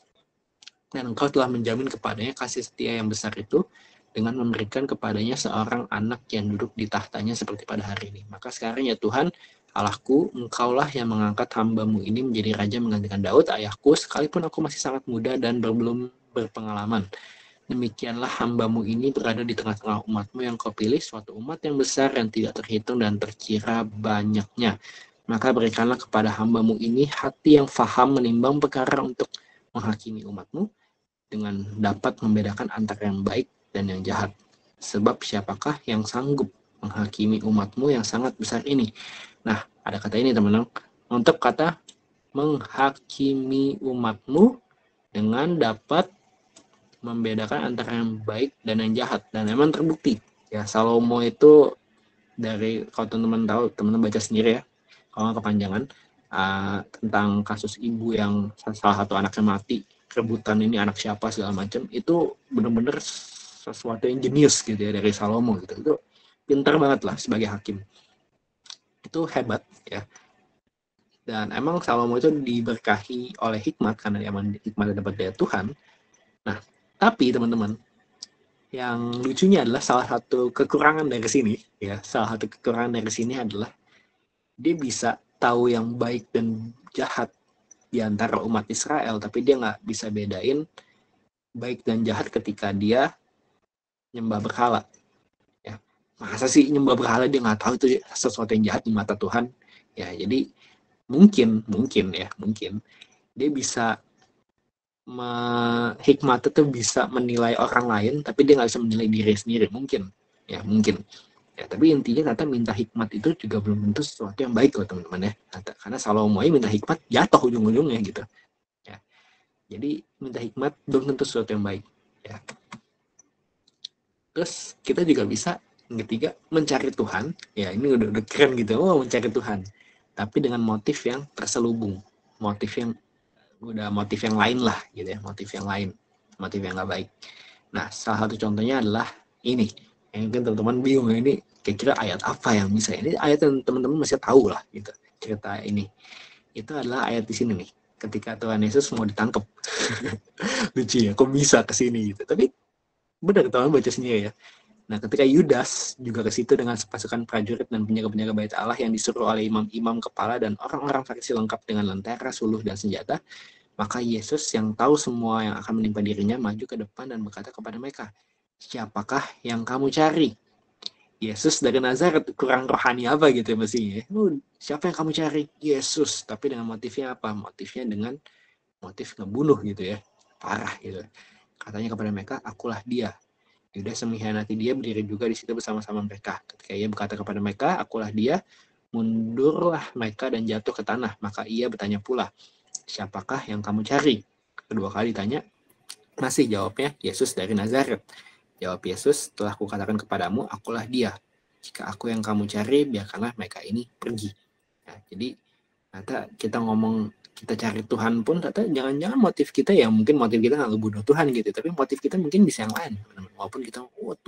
Dan engkau telah menjamin kepadanya kasih setia yang besar itu dengan memberikan kepadanya seorang anak yang duduk di tahtanya seperti pada hari ini. Maka sekarang ya Tuhan, Allahku, engkaulah yang mengangkat hambamu ini menjadi raja menggantikan Daud, ayahku, sekalipun aku masih sangat muda dan belum berpengalaman. Demikianlah hambamu ini berada di tengah-tengah umatmu yang kau pilih, suatu umat yang besar yang tidak terhitung dan terkira banyaknya. Maka berikanlah kepada hambamu ini hati yang faham menimbang perkara untuk menghakimi umatmu, dengan dapat membedakan antara yang baik dan yang jahat. Sebab siapakah yang sanggup menghakimi umatmu yang sangat besar ini? Nah, ada kata ini teman-teman. Untuk kata menghakimi umatmu dengan dapat membedakan antara yang baik dan yang jahat. Dan memang terbukti. Ya, Salomo itu dari, kalau teman-teman tahu, teman-teman baca sendiri ya, kalau kepanjangan, tentang kasus ibu yang salah satu anaknya mati, rebutan ini anak siapa segala macam, itu benar-benar sesuatu yang jenius gitu ya dari Salomo gitu. Itu pintar banget lah sebagai hakim. Itu hebat ya. Dan emang Salomo itu diberkahi oleh hikmat karena dia hikmat dapat dari Tuhan. Nah, tapi teman-teman, yang lucunya adalah salah satu kekurangan dari sini ya, salah satu kekurangan dari sini adalah dia bisa tahu yang baik dan jahat di antara umat Israel, tapi dia nggak bisa bedain baik dan jahat ketika dia nyembah berhala. Ya, masa sih nyembah berhala dia nggak tahu itu sesuatu yang jahat di mata Tuhan? Ya, jadi mungkin dia bisa hikmat itu bisa menilai orang lain, tapi dia nggak bisa menilai diri sendiri. Mungkin. Ya, tapi intinya kata minta hikmat itu juga belum tentu sesuatu yang baik loh teman-teman ya. Karena Salomo minta hikmat jatuh ujung-ujungnya gitu. Ya. Jadi minta hikmat belum tentu sesuatu yang baik. Ya. Terus kita juga bisa yang ketiga mencari Tuhan. Ya ini udah keren gitu. Mencari Tuhan. Tapi dengan motif yang terselubung. Motif yang lain lah gitu ya. Motif yang lain. Motif yang nggak baik. Nah salah satu contohnya adalah ini. Yang mungkin teman-teman bingung ini kira-kira ayat apa yang bisa, ini ayat yang teman-teman masih tahu lah gitu cerita ini. Itu adalah ayat di sini nih, ketika Tuhan Yesus mau ditangkap. Lucu ya, kok bisa ke sini gitu. Tapi benar teman baca sendiri ya. Nah, ketika Yudas juga ke situ dengan pasukan prajurit dan penjaga-penjaga bait Allah yang disuruh oleh imam-imam kepala dan orang-orang Farisi lengkap dengan lentera, suluh dan senjata, maka Yesus yang tahu semua yang akan menimpa dirinya maju ke depan dan berkata kepada mereka, siapakah yang kamu cari? Yesus dari Nazaret, kurang rohani apa gitu ya mestinya. Siapa yang kamu cari? Yesus. Tapi dengan motifnya apa? Motifnya dengan motif ngebunuh gitu ya. Parah gitu. Katanya kepada mereka, akulah dia. Yudas mengkhianati dia, berdiri juga di situ bersama-sama mereka. Ketika ia berkata kepada mereka, akulah dia, mundurlah mereka dan jatuh ke tanah. Maka ia bertanya pula, siapakah yang kamu cari? Kedua kali ditanya, masih jawabnya, Yesus dari Nazaret. Jawab Yesus, telah kukatakan kepadamu, akulah dia. Jika aku yang kamu cari, biarkanlah mereka ini pergi. Nah, jadi ternyata kita ngomong, kita cari Tuhan pun ternyata jangan-jangan motif kita ya, mungkin motif kita nggak ngebunuh Tuhan gitu, tapi motif kita mungkin bisa yang lain. Walaupun kita,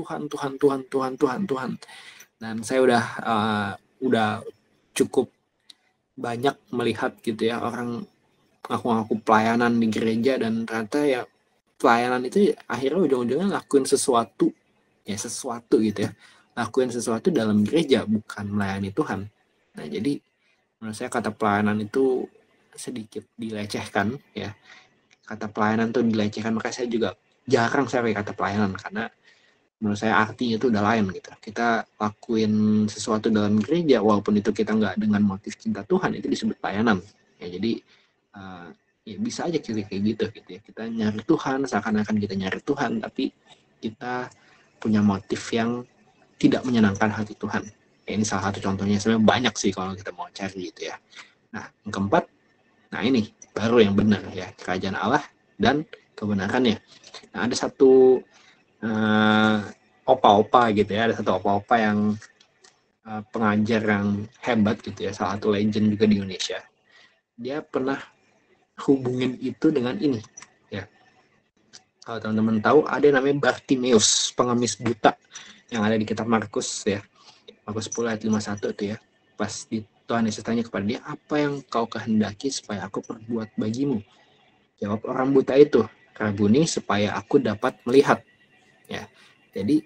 Tuhan. Dan saya udah cukup banyak melihat gitu ya, orang ngaku-ngaku pelayanan di gereja dan ternyata ya pelayanan itu akhirnya ujung-ujungnya lakuin sesuatu gitu ya, lakuin sesuatu dalam gereja, bukan melayani Tuhan. Nah jadi menurut saya kata pelayanan itu sedikit dilecehkan ya, kata pelayanan itu dilecehkan, makanya saya juga jarang saya pakai kata pelayanan karena menurut saya artinya itu udah lain gitu. Kita lakuin sesuatu dalam gereja walaupun itu kita nggak dengan motif cinta Tuhan, itu disebut pelayanan ya. Jadi ya bisa aja kayak gitu ya. Kita nyari Tuhan, seakan-akan kita nyari Tuhan, tapi kita punya motif yang tidak menyenangkan hati Tuhan. Ya, ini salah satu contohnya, sebenarnya banyak sih kalau kita mau cari gitu ya. Nah, yang keempat, nah ini baru yang benar ya, kerajaan Allah dan kebenarannya. Nah, ada satu opa-opa gitu ya, ada satu opa-opa yang pengajar yang hebat gitu ya, salah satu legend juga di Indonesia. Dia pernah hubungin itu dengan ini ya. Kalau teman-teman tahu, ada yang namanya Bartimeus, pengemis buta, yang ada di kitab Markus ya, Markus 10 ayat 51 itu ya. Pas Tuhan Yesus tanya kepada dia, apa yang kau kehendaki supaya aku perbuat bagimu? Jawab orang buta itu, Rabuni, supaya aku dapat melihat ya. Jadi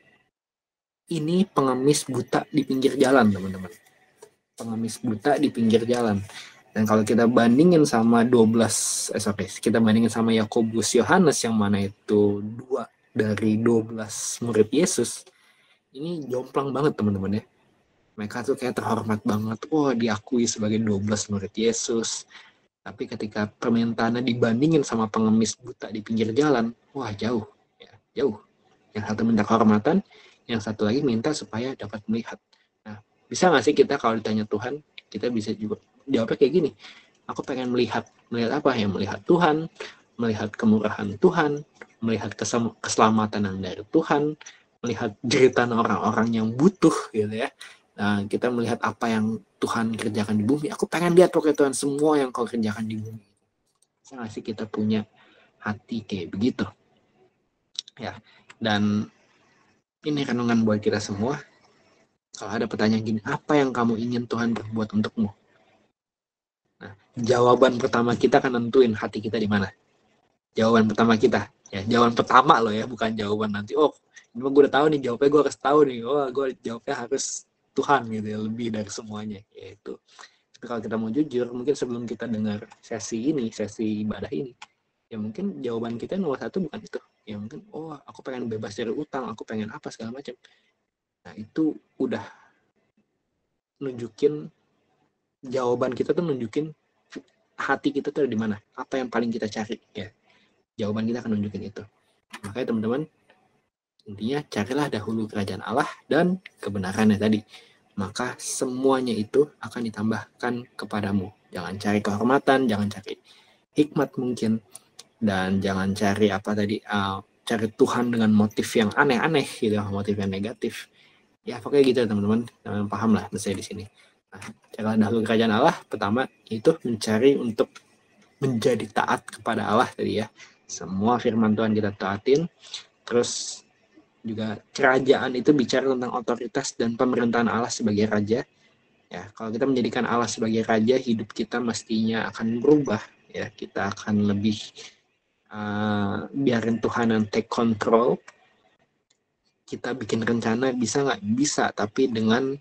ini pengemis buta di pinggir jalan, teman-teman. Pengemis buta di pinggir jalan. Dan kalau kita bandingin sama 12, kita bandingin sama Yakobus, Yohanes, yang mana itu 2 dari 12 murid Yesus, ini jomplang banget, teman-teman ya. Mereka tuh kayak terhormat banget, diakui sebagai 12 murid Yesus. Tapi ketika permintaannya dibandingin sama pengemis buta di pinggir jalan, jauh ya, jauh. Yang satu minta kehormatan, yang satu lagi minta supaya dapat melihat. Nah, bisa nggak sih kita kalau ditanya Tuhan, kita bisa juga jawabnya kayak gini, aku pengen melihat apa ya? Melihat Tuhan, melihat kemurahan Tuhan, melihat keselamatan yang dari Tuhan, melihat jeritan orang-orang yang butuh gitu ya. Nah, kita melihat apa yang Tuhan kerjakan di bumi. Aku pengen lihat pokoknya Tuhan, semua yang kau kerjakan di bumi. Bisa nggak sih kita punya hati kayak begitu ya? Dan ini renungan buat kita semua. Kalau ada pertanyaan gini, apa yang kamu ingin Tuhan berbuat untukmu? Nah, jawaban pertama kita akan nentuin hati kita di mana. Jawaban pertama kita, ya, jawaban pertama loh ya, bukan jawaban nanti. Ini gue udah tahu nih jawabnya, gue harus tahu nih. Gue jawabnya harus Tuhan gitu ya, lebih dari semuanya. Yaitu, tapi kalau kita mau jujur, mungkin sebelum kita dengar sesi ibadah ini, ya mungkin jawaban kita nomor 1 bukan itu. Ya mungkin, aku pengen bebas dari utang, aku pengen apa segala macam. Nah, itu udah nunjukin, jawaban kita tuh nunjukin hati kita tuh ada di mana, apa yang paling kita cari ya. Jawaban kita akan nunjukin itu. Makanya teman-teman, intinya carilah dahulu kerajaan Allah dan kebenarannya tadi, maka semuanya itu akan ditambahkan kepadamu. Jangan cari kehormatan, jangan cari hikmat mungkin, dan jangan cari cari Tuhan dengan motif yang aneh-aneh gitu, motif yang negatif. Ya pokoknya gitu teman-teman, paham lah saya di sini. Nah, cara dahulu kerajaan Allah pertama itu mencari untuk menjadi taat kepada Allah tadi ya. Semua firman Tuhan kita taatin. Terus juga kerajaan itu bicara tentang otoritas dan pemerintahan Allah sebagai raja. Ya, kalau kita menjadikan Allah sebagai raja, hidup kita mestinya akan berubah ya. Kita akan lebih biarin Tuhan yang take control. Kita bikin rencana bisa nggak? Bisa, tapi dengan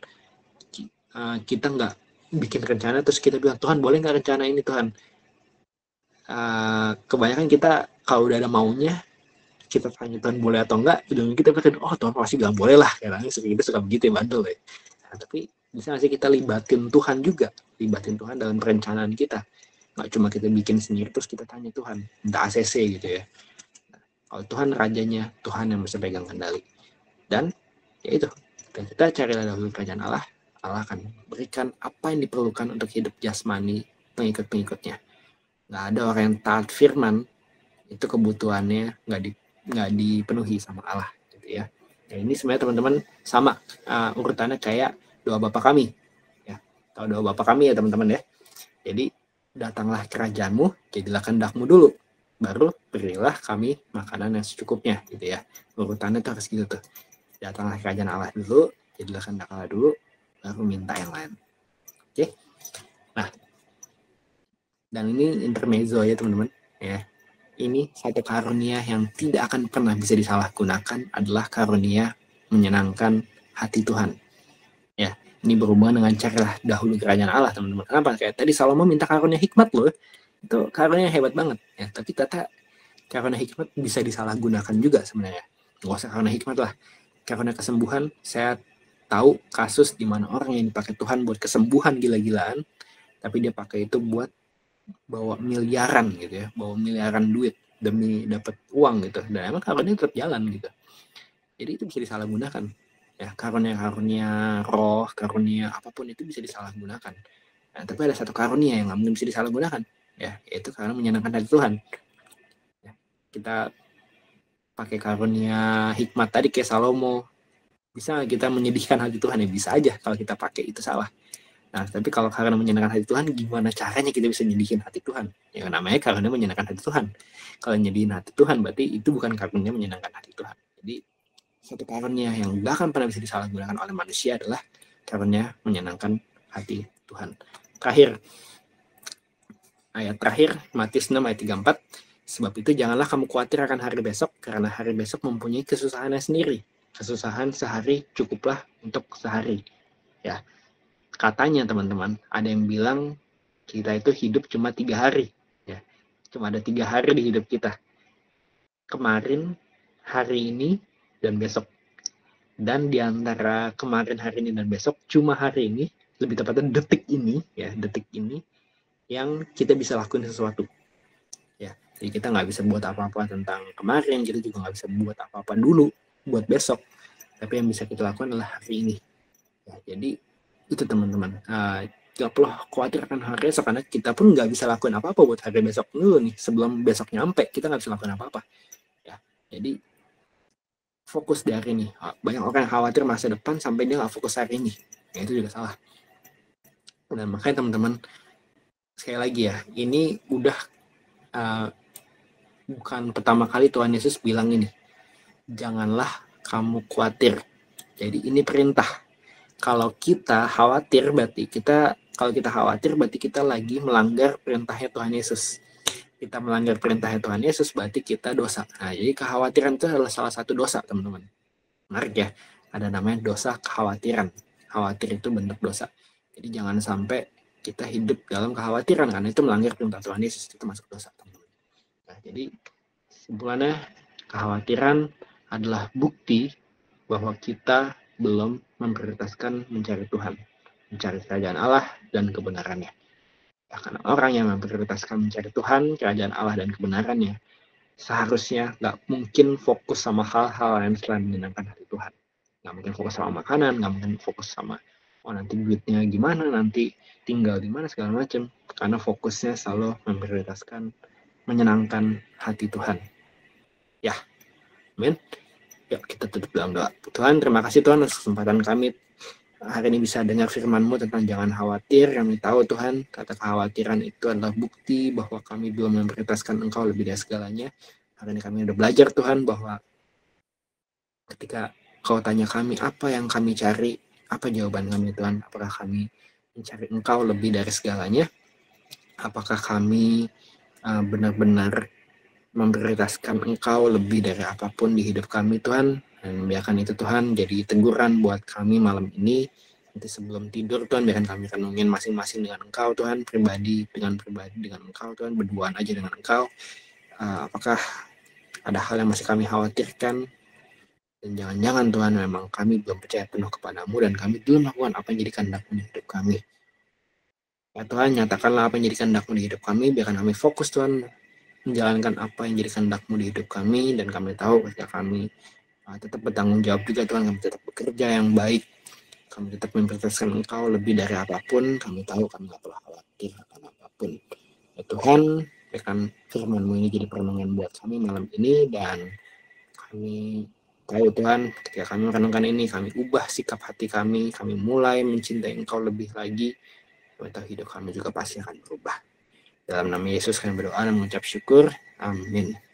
kita nggak bikin rencana terus kita bilang, Tuhan boleh nggak rencana ini Tuhan? Kebanyakan kita kalau udah ada maunya, kita tanya Tuhan boleh atau enggak, udah kita pikir, Tuhan pasti bilang boleh lah. Karena kita suka begitu ya, bandel ya. Nah, tapi bisa nggak sih kita libatin Tuhan juga? Libatin Tuhan dalam perencanaan kita. Nggak cuma kita bikin sendiri terus kita tanya Tuhan, minta ACC gitu ya. Nah, kalau Tuhan rajanya, Tuhan yang bisa pegang kendali. Dan ya itu, kita carilah dahulu kerajaan Allah, Allah akan berikan apa yang diperlukan untuk hidup jasmani pengikut-pengikutnya. Nggak ada orang yang taat firman itu kebutuhannya nggak dipenuhi sama Allah gitu ya. Nah, ini sebenarnya teman-teman sama urutannya kayak doa Bapa kami ya. Tahu doa Bapa kami ya teman-teman ya. Jadi datanglah kerajaanmu, jadilah kehendakmu dulu, baru berilah kami makanan yang secukupnya gitu ya. Urutannya tuh harus gitu tuh. Datanglah kerajaan Allah dulu, jadilah kehendak Allah dulu, baru minta yang lain. Oke. Nah, dan ini intermezzo ya teman-teman ya. Ini satu karunia yang tidak akan pernah bisa disalahgunakan, adalah karunia menyenangkan hati Tuhan. Ya, ini berhubungan dengan carilah dahulu kerajaan Allah teman-teman. Kenapa? Kayak tadi Salomo minta karunia hikmat loh. Itu karunia hebat banget ya. Tapi ternyata karunia hikmat bisa disalahgunakan juga sebenarnya. Nggak usah karunia hikmat lah. Karunia kesembuhan, saya tahu kasus di mana orang yang dipakai Tuhan buat kesembuhan gila-gilaan, tapi dia pakai itu buat bawa miliaran gitu ya, bawa miliaran duit demi dapat uang gitu, dan emang karunia tetap jalan gitu. Jadi itu bisa disalahgunakan ya, karunia roh, karunia apapun itu bisa disalahgunakan. Nah, tapi ada satu karunia yang nggak mungkin bisa disalahgunakan ya, yaitu karena menyenangkan hati Tuhan ya. Kita pakai karunia hikmat tadi kayak Salomo. Bisa kita menyedihkan hati Tuhan? Ya bisa aja kalau kita pakai itu salah. Nah, tapi kalau karena menyenangkan hati Tuhan, gimana caranya kita bisa nyedihin hati Tuhan? Ya namanya karunia menyenangkan hati Tuhan. Kalau nyedihin hati Tuhan, berarti itu bukan karunia menyenangkan hati Tuhan. Jadi, satu karunia yang gak akan pernah bisa disalahgunakan oleh manusia adalah karunia menyenangkan hati Tuhan. Terakhir, ayat terakhir, Matius 6 ayat 34. Sebab itu janganlah kamu khawatir akan hari besok, karena hari besok mempunyai kesusahannya sendiri. Kesusahan sehari cukuplah untuk sehari. Ya, katanya teman-teman, ada yang bilang kita itu hidup cuma 3 hari. Ya, cuma ada 3 hari di hidup kita. Kemarin, hari ini, dan besok. Dan di antara kemarin, hari ini, dan besok, cuma hari ini, lebih tepatnya detik ini, yang kita bisa lakuin sesuatu. Ya, jadi kita nggak bisa buat apa-apa tentang kemarin, kita juga nggak bisa buat apa-apa dulu buat besok. Tapi yang bisa kita lakukan adalah hari ini. Ya, jadi itu teman-teman. Gak perlu khawatir akan hari esok, karena kita pun nggak bisa lakuin apa-apa buat hari besok dulu nih. Sebelum besok nyampe, kita nggak bisa lakuin apa-apa. Ya, jadi fokus di hari ini. Banyak orang yang khawatir masa depan sampai dia nggak fokus hari ini. Ya, itu juga salah. Dan makanya teman-teman, sekali lagi ya, ini udah bukan pertama kali Tuhan Yesus bilang ini. Janganlah kamu khawatir. Jadi ini perintah. Kalau kita khawatir berarti kita lagi melanggar perintahnya Tuhan Yesus. Kita melanggar perintahnya Tuhan Yesus berarti kita dosa. Nah, jadi kekhawatiran itu adalah salah satu dosa, teman-teman. Menarik ya. Ada namanya dosa kekhawatiran. Khawatir itu bentuk dosa. Jadi jangan sampai kita hidup dalam kekhawatiran, karena itu melanggar perintah Tuhan Yesus, itu masuk dosa, teman-teman. Nah, jadi kesimpulannya, kekhawatiran adalah bukti bahwa kita belum memprioritaskan mencari Tuhan, mencari kerajaan Allah dan kebenarannya. Ya, karena orang yang memprioritaskan mencari Tuhan, kerajaan Allah dan kebenarannya, seharusnya nggak mungkin fokus sama hal-hal yang selain menyenangkan hati Tuhan. Nggak mungkin fokus sama makanan, nggak mungkin fokus sama nanti duitnya gimana, nanti tinggal di mana, segala macam. Karena fokusnya selalu memprioritaskan menyenangkan hati Tuhan. Ya, amin. Yuk kita tutup dalam doa. Tuhan, terima kasih Tuhan atas kesempatan kami hari ini bisa dengar firman-Mu tentang jangan khawatir. Kami tahu Tuhan, kata kekhawatiran itu adalah bukti bahwa kami belum memprioritaskan Engkau lebih dari segalanya. Hari ini kami sudah belajar Tuhan bahwa ketika Kau tanya kami apa yang kami cari, apa jawaban kami Tuhan? Apakah kami mencari Engkau lebih dari segalanya? Apakah kami benar-benar memprioritaskan Engkau lebih dari apapun di hidup kami Tuhan? Dan biarkan itu Tuhan jadi teguran buat kami malam ini. Nanti sebelum tidur Tuhan, biarkan kami renungin masing-masing dengan Engkau Tuhan, pribadi dengan Engkau Tuhan, berduaan aja dengan Engkau. Apakah ada hal yang masih kami khawatirkan? Dan jangan-jangan Tuhan memang kami belum percaya penuh kepadamu dan kami belum melakukan apa yang jadi kehendak-Mu di hidup kami. Ya Tuhan, nyatakanlah apa yang jadi kehendak-Mu di hidup kami, biarkan kami fokus Tuhan menjalankan apa yang jadi kehendak-Mu di hidup kami, dan kami tahu ketika kami tetap bertanggung jawab juga Tuhan, kami tetap bekerja yang baik, kami tetap memprioritaskan Engkau lebih dari apapun, kami tahu kami tidak perlu khawatir akan apapun. Ya Tuhan, biarkan firman-Mu ini jadi perenungan buat kami malam ini, dan kami tahu Tuhan, ketika kami merenungkan ini, kami ubah sikap hati kami mulai mencintai Engkau lebih lagi, kami tahu hidup kami juga pasti akan berubah. Dalam nama Yesus kami berdoa dan mengucap syukur. Amin.